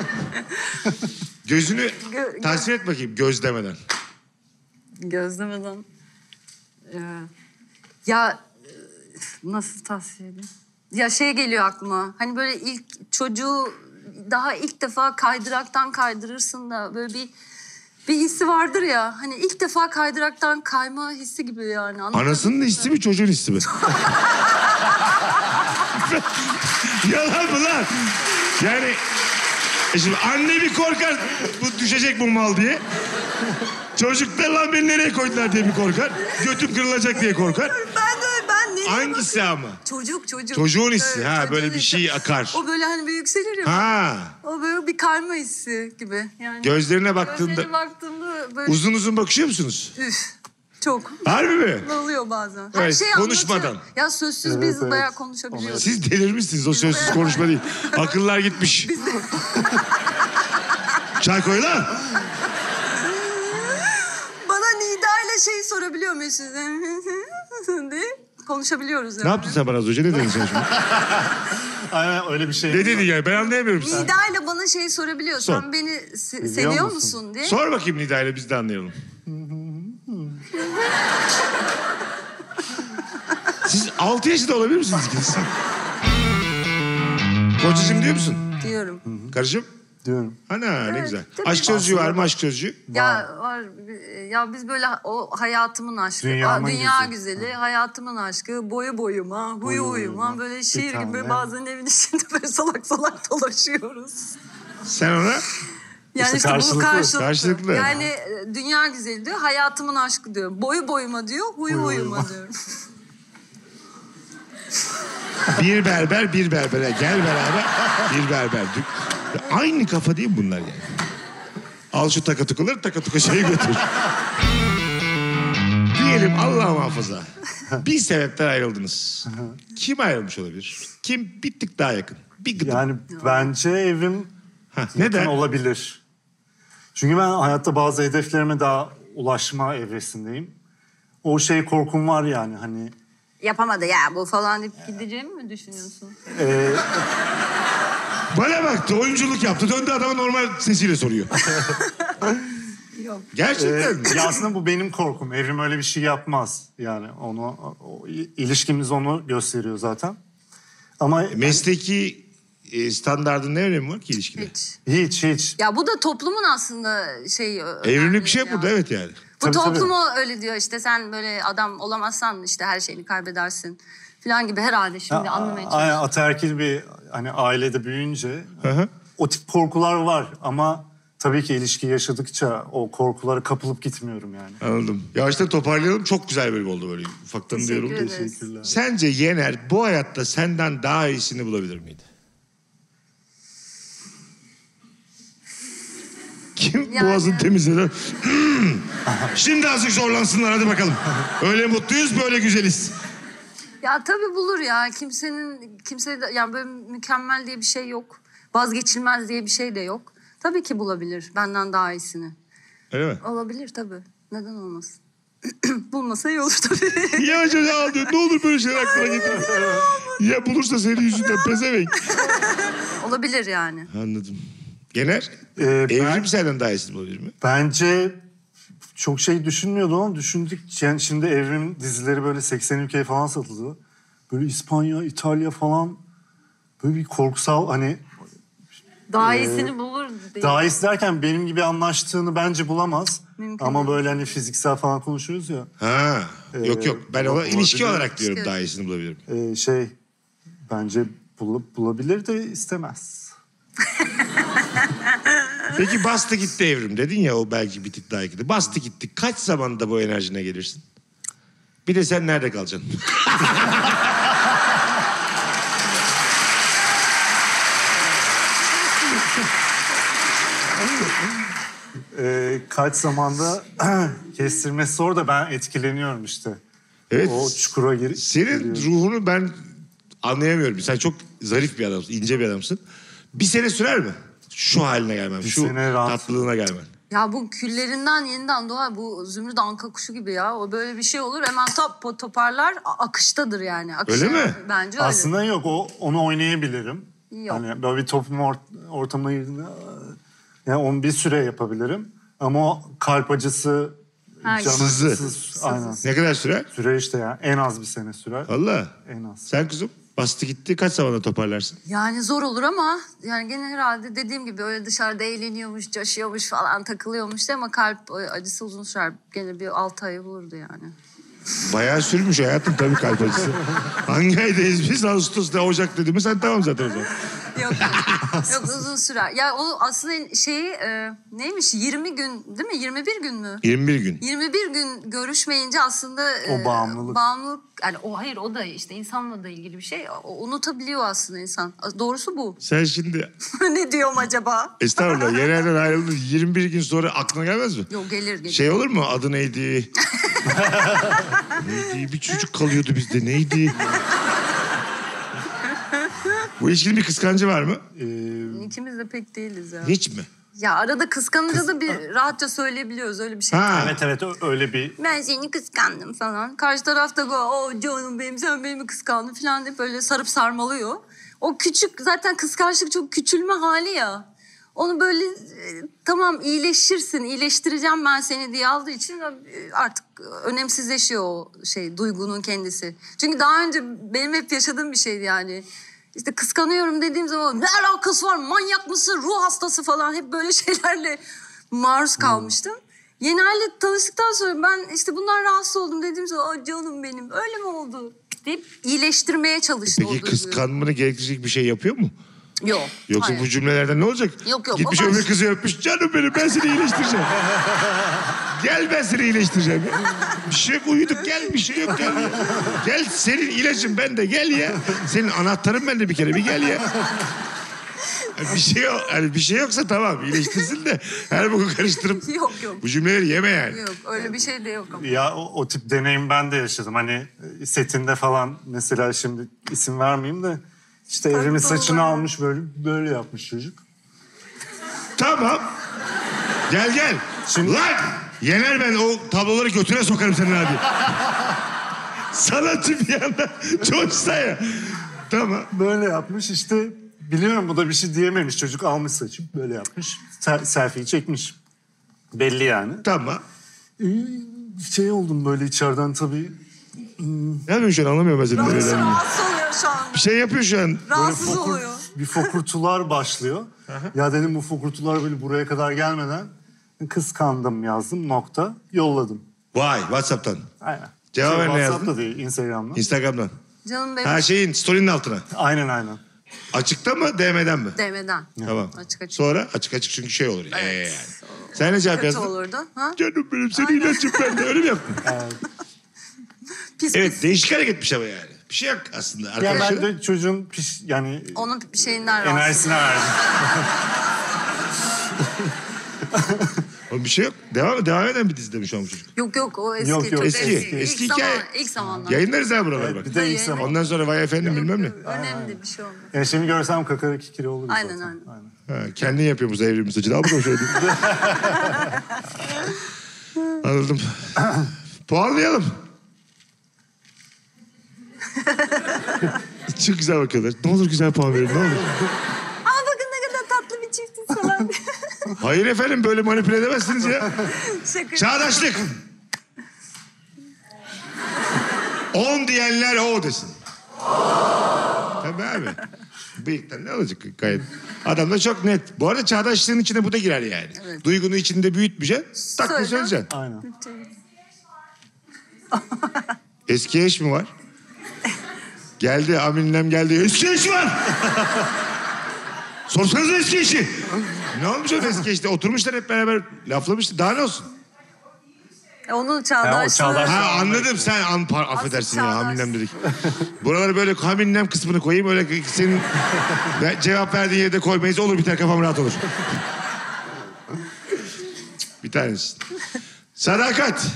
Gözünü Gö- tasvir et bakayım göz demeden. Gözlemeden. Ee, ya e, nasıl tasvir edeyim? Ya şey geliyor aklıma. Hani böyle ilk çocuğu daha ilk defa kaydıraktan kaydırırsın da böyle bir bir hissi vardır ya. Hani ilk defa kaydıraktan kayma hissi gibi yani. Anladın Anasının mı? hissi mi çocuğun hissi mi? Yalan mı lan? Yani e şimdi anne bir korkar bu düşecek bu mal diye. Çocuk da lan beni nereye koydular diye bir korkar. Götüm kırılacak diye korkar. Ben de ben ne Hangisi ama? Çocuk çocuk. Çocuğun hissi, Evet, ha, çocuğun böyle bir hissi. şey akar. O böyle hani bir yükselir ya. Ha. O böyle bir karma hissi gibi. Yani Gözlerine baktığında gözlerine baktığımda böyle uzun uzun bakışıyor musunuz? üf çok. Harbi mi? Oluyor bazen. Evet, konuşmadan. anlatıyor. Ya sözsüz Evet, biz evet. bayağı konuşabiliyoruz. Siz delirmişsiniz, o sözsüz konuşma değil. Akıllar gitmiş. Çay koy lan. Bana Nida ile şeyi sorabiliyor musunuz? diye konuşabiliyoruz yani. Ne yaptın sen bana az önce? Ne dedin sen şimdi? Aynen öyle bir şey. Ne dedin ya? Ben anlayamıyorum. Nida ile bana şeyi sorabiliyor. Sor. Sen beni se- Seviyor seviyor musun? musun diye. Sor bakayım Nida ile, biz de anlayalım. Siz altı yaşında olabilir misiniz ikiniz? Kocacığım diyor musun? Diyorum. Karıcığım? Diyorum. Ana ne Evet, güzel. tabii. Aşk sözcüğü var mı, aşk sözcüğü? Ya var ya biz böyle o hayatımın aşkı, Dünyamın Aa, dünya güzeli. güzeli, hayatımın aşkı, boyu boyuma, huyu Boyu huyuma huyuma, böyle bir şiir gibi tane. bazen evin içinde böyle salak salak dolaşıyoruz. Sen ona Yani İşte işte, bu karşılıklı. karşılıklı. Karşılıklı. Yani e, dünya güzeli diyor, hayatımın aşkı diyor. Boyu boyuma diyor, huyu Huyu huyuma huyuma. diyorum. bir berber bir berbere gel beraber bir berber. Aynı kafa değil mi bunlar yani? Al şu takatukaları, takatuka şeyi götür. Diyelim Allah muhafaza. Bir sebepten ayrıldınız. Kim ayrılmış olabilir? Kim bir tık daha yakın? Bir gıdım. Yani bence evrim Ha, neden neden? olabilir? Çünkü ben hayatta bazı hedeflerime daha ulaşma evresindeyim. O şey korkum var yani hani. Yapamadı ya bu falan deyip gideceğimi mi düşünüyorsun? E, Bana baktı, oyunculuk yaptı. Döndü adama normal sesiyle soruyor. Yok. Gerçekten. e, ya aslında bu benim korkum. Evrim öyle bir şey yapmaz. Yani onu o, ilişkimiz onu gösteriyor zaten. Ama Mesleki e, standardın ne önemi var ki ilişkide? Hiç. hiç hiç. Ya bu da toplumun aslında şey Evrimli bir şey ya. burada, evet yani. Bu Tabii, toplum o öyle diyor işte sen böyle adam olamazsan işte her şeyini kaybedersin falan gibi herhalde şimdi anlamaya Aynen, çalışıyorum. ataerkil bir hani ailede büyüyünce Hı hı. o tip korkular var ama tabii ki ilişki yaşadıkça o korkulara kapılıp gitmiyorum yani. Anladım. Yavaştan toparlayalım. Çok güzel bölüm oldu böyle. Ufaktan Teşekkür diyorum. ederiz. Teşekkürler. Sence Yener bu hayatta senden daha iyisini bulabilir miydi? Kim Yani- boğazını temizledi? Hmm. Şimdi azıcık zorlansınlar, hadi bakalım. Öyle mutluyuz, böyle güzeliz. Ya tabii bulur ya kimsenin kimse de yani böyle mükemmel diye bir şey yok. Vazgeçilmez diye bir şey de yok. Tabii ki bulabilir benden daha iyisini. Öyle mi? Olabilir tabii. Neden olmasın? Bulmasa iyi olur tabii. Ya canım ağlıyor. Ne olur böyle şeyler aklına getirme. Ya bulursa senin yüzünden pezevenk. Olabilir yani. Anladım. Yener, Ee, evrim ben- senden daha iyisini bulabilir mi? Bence çok şey düşünmüyordum ama düşündük. Yani şimdi evrim dizileri böyle seksen ülkeye falan satıldı. Böyle İspanya, İtalya falan böyle bir korkusal hani Daha iyisini bulur diye. daha iyisi derken benim gibi anlaştığını bence bulamaz. Mümkün Ama değil. böyle hani fiziksel falan konuşuyoruz ya. Ha, yok yok. Ben ona olabilir. ilişki olarak diyorum İlişki. daha iyisini bulabilirim. Ee, şey bence bulup bulabilir de istemez. Peki bastı gitti evrim dedin ya, o belki bir tık daha gitti. Bastı gitti. Kaç zamanda bu enerjine gelirsin? Bir de sen nerede kalacaksın? Ee, kaç zamanda kestirmesi zor da ben etkileniyorum işte. Evet. O çukura gir. Senin giriyorum. ruhunu ben anlayamıyorum. Sen çok zarif bir adamsın, ince bir adamsın. Bir sene sürer mi? Şu haline gelmem, Bir şu sene rahat. tatlılığına gelmen. Ya bu küllerinden yeniden doğar. Bu zümrüt anka kuşu gibi ya. O böyle bir şey olur hemen top, toparlar. A- akıştadır yani. Akışı, Öyle mi? Bence öyle. Aslında yok, o onu oynayabilirim. Yok. Hani böyle bir toplum ort- ortamına girdiğinde yani onu bir süre yapabilirim. Ama o kalp acısı, Ha, canı Sızı. sız- aynen. Ne kadar sürer? Süre işte yani en az bir sene sürer. Allah. En az. Sen kızım bastı gitti, kaç zamanda toparlarsın? Yani zor olur ama yani gene herhalde dediğim gibi öyle dışarıda eğleniyormuş, coşuyormuş falan takılıyormuş ama kalp acısı uzun sürer. Gene bir altı ayı bulurdu yani. Bayağı sürmüş hayatım tabii kalp acısı. Hangi aydayız biz? Ağustos'ta, Ocak dedi mi sen tamam zaten o zaman. Yok, yok uzun sürer. Ya o aslında şeyi e, neymiş yirmi gün değil mi? yirmi bir gün mü? yirmi bir gün. yirmi bir gün görüşmeyince aslında... O bağımlılık. Bağımlılık, yani o hayır o da işte insanla da ilgili bir şey. O, unutabiliyor aslında insan. Doğrusu bu. Sen şimdi Ne diyorum acaba? estağfurullah yerlerden ayrıldın yirmi bir gün sonra aklına gelmez mi? Yok gelir gelir. Şey olur mu? Adı neydi? Neydi? Bir çocuk kalıyordu bizde. Neydi? Bu ilişkinin bir kıskancı var mı? Ee, İkimiz de pek değiliz ya. Hiç mi? Ya arada kıskanınca da bir rahatça söyleyebiliyoruz öyle bir şey. Ha. evet evet ö- öyle bir... Ben seni kıskandım falan. Karşı tarafta go, o canım benim sen beni mi kıskandın falan deyip böyle sarıp sarmalıyor. O küçük zaten kıskançlık çok küçülme hali ya. Onu böyle e, tamam iyileşirsin, iyileştireceğim ben seni diye aldığı için e, artık önemsizleşiyor o şey duygunun kendisi. Çünkü daha önce benim hep yaşadığım bir şeydi yani. İşte kıskanıyorum dediğim zaman ne alakası var manyak mısın ruh hastası falan hep böyle şeylerle maruz kalmıştım. Yeni aile tanıştıktan sonra ben işte bundan rahatsız oldum dediğim zaman "Aa, canım benim öyle mi oldu?" deyip iyileştirmeye çalıştı o Peki duyguyu. kıskanmanı gerektirecek bir şey yapıyor mu? Yok. Yoksa hayır. bu cümlelerden ne olacak? Yok, yok, Gitmiş o baş- öbür kızı öpmüş. Canım benim ben seni iyileştireceğim. Gel ben seni iyileştireceğim. Bir şey yok uyuduk gel bir şey yok gel. Gel senin ilacın bende gel ya. Senin anahtarın bende bir kere bir gel ya. Bir şey yok. Yani bir şey yoksa tamam iyileştirsin de her boku karıştırıp Yok yok. bu cümleleri yeme yani. Yok öyle bir şey de yok ama. Ya o, o tip deneyim ben de yaşadım. Hani e, setinde falan mesela şimdi isim vermeyeyim de işte Evrim'in Tabii, saçını doğru. almış böyle böyle yapmış çocuk. Tamam. Gel gel. Şimdi- Lan! Yener ben o tabloları götüne sokarım senin hadi. Sanatçı bir yanda coşsa ya. Tamam. Böyle yapmış işte biliyorum bu da bir şey diyememiş çocuk almış saçı böyle yapmış. Se- selfie'yi çekmiş. Belli yani. Tamam. Ee, şey oldum böyle içeriden tabii. Ne yapıyorsun şu an anlamıyorum ben senin Rahatsız, nereden. rahatsız oluyor şu an. Bir şey yapıyor şu an. Rahatsız fokur- oluyor. Bir fokurtular başlıyor. Ya dedim bu fokurtular böyle buraya kadar gelmeden kıskandım yazdım nokta yolladım. Vay WhatsApp'tan. Aynen. Cevap ver ne WhatsApp'ta yazdın? değil Instagram'dan. Instagram'dan. Canım benim Her şeyin story'nin altına. Aynen aynen. Açıkta mı D M'den mi? demeden. Tamam. Açık açık. Sonra açık açık çünkü şey olur. Ee, Evet. yani. Sen ne cevap Kötü yazdın? olurdu. Ha? Canım benim seni ilacım ben de öyle mi yaptın? Pis Evet pis. değişik hareketmiş ama yani. Bir şey yok aslında. Ya Arkadaşlar. ben de çocuğun piş, yani Onun şeyinden rahatsız. enerjisine verdim. Oğlum bir şey yok. Devam, devam eden bir dizide mi şu an bu çocuk? Yok yok o eski. Yok, yok, çok eski. eski. Eski ilk hikaye. Zaman, ilk zamanlar. Yayınlarız ha buraları bak. Bir de ilk Tabii. zaman. Ondan sonra vay efendim bilmem ne. Önemli bir şey olmaz. Yani şimdi görsem kakara kikiri olur Aynen, zaten. aynen. Ha, kendin yapıyor bu evrim saçını. Al bakalım şöyle. Anladım. Puanlayalım. Çok güzel bakıyorlar. Ne olur güzel puan verin ne olur. Aa bakın ne kadar tatlı bir çiftiz falan. Hayır efendim böyle manipüle edemezsiniz ya. Şaka. Çağdaşlık. On diyenler o desin. Tabii abi. Bıyıktan ne olacak gayet. Adam da çok net. Bu arada çağdaşlığın içine bu da girer yani. Evet. Duygunu içinde büyütmeyeceksin. Tak Söyle. söyleyeceksin. Aynen. Eski eş mi var? Geldi Aminem geldi. Eski eş var. Sorsanıza eski eşi. Ne olmuş o eski eşte? Oturmuşlar hep beraber laflamışlar. Daha ne olsun? Onun çağdaşlığı. çağdaş- Ha anladım sen an, par, affedersin ya çağdaş. Haminem dedik. Buraları böyle Haminem kısmını koyayım öyle senin ve cevap verdiğin yerde koymayız olur biter kafam rahat olur. Bir tanesi. Sadakat.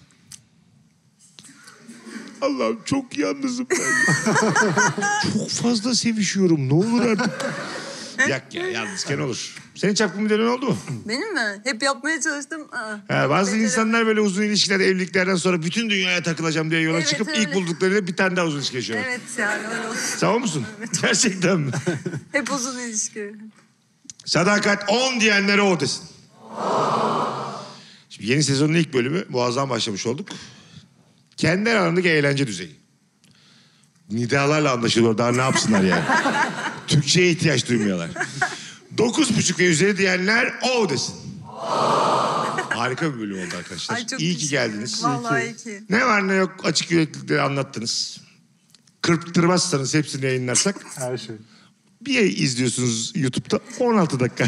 Allah'ım çok yalnızım ben. Çok fazla sevişiyorum ne olur artık. Yak ya yalnızken olur. Senin çapkın bir dönem oldu mu? Benim mi? Hep yapmaya çalıştım. Aa. Ha, bazı Beceremedim. insanlar böyle uzun ilişkiler, evliliklerden sonra bütün dünyaya takılacağım diye yola Evet, çıkıp öyle. ilk bulduklarıyla bir tane daha uzun ilişki yaşıyorlar. Evet yani öyle oldu. Sen o musun? Gerçekten mi? Hep uzun ilişki. Sadakat on diyenlere o desin. Şimdi yeni sezonun ilk bölümü Boğaz'dan başlamış olduk. Kendi aralarındaki eğlence düzeyi. Nidalarla anlaşılıyor. Daha ne yapsınlar yani? Türkçe'ye ihtiyaç duymuyorlar. Dokuz buçuk ve üzeri diyenler o desin. Harika bir bölüm oldu arkadaşlar. Ay, çok iyi ki teşekkür geldiniz. ederim. Vallahi iyi ki. Ne var ne yok açık yüreklilikle anlattınız. Kırptırmazsanız hepsini yayınlarsak Her şey. Bir izliyorsunuz YouTube'da on altı dakika.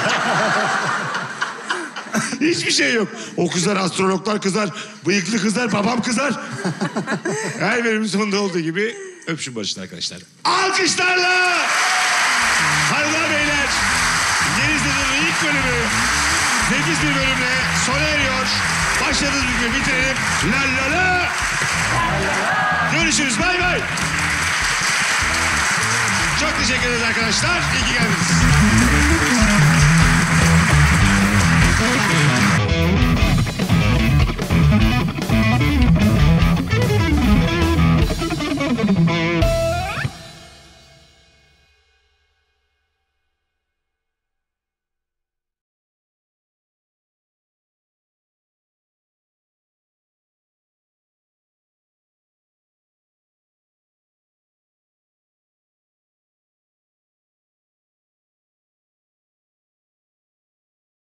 Hiçbir şey yok. O kızar, astrologlar kızar, bıyıklı kızar, babam kızar. Her bölümün sonunda olduğu gibi öpüşün başına arkadaşlar. Alkışlarla! Hanımlar beyler, Yeni sezonun ilk bölümü nefis bir bölümle sona eriyor. Başladığımız gibi bitirelim. La la la! Görüşürüz, bay bay! Çok teşekkür ederiz arkadaşlar. İyi ki geldiniz.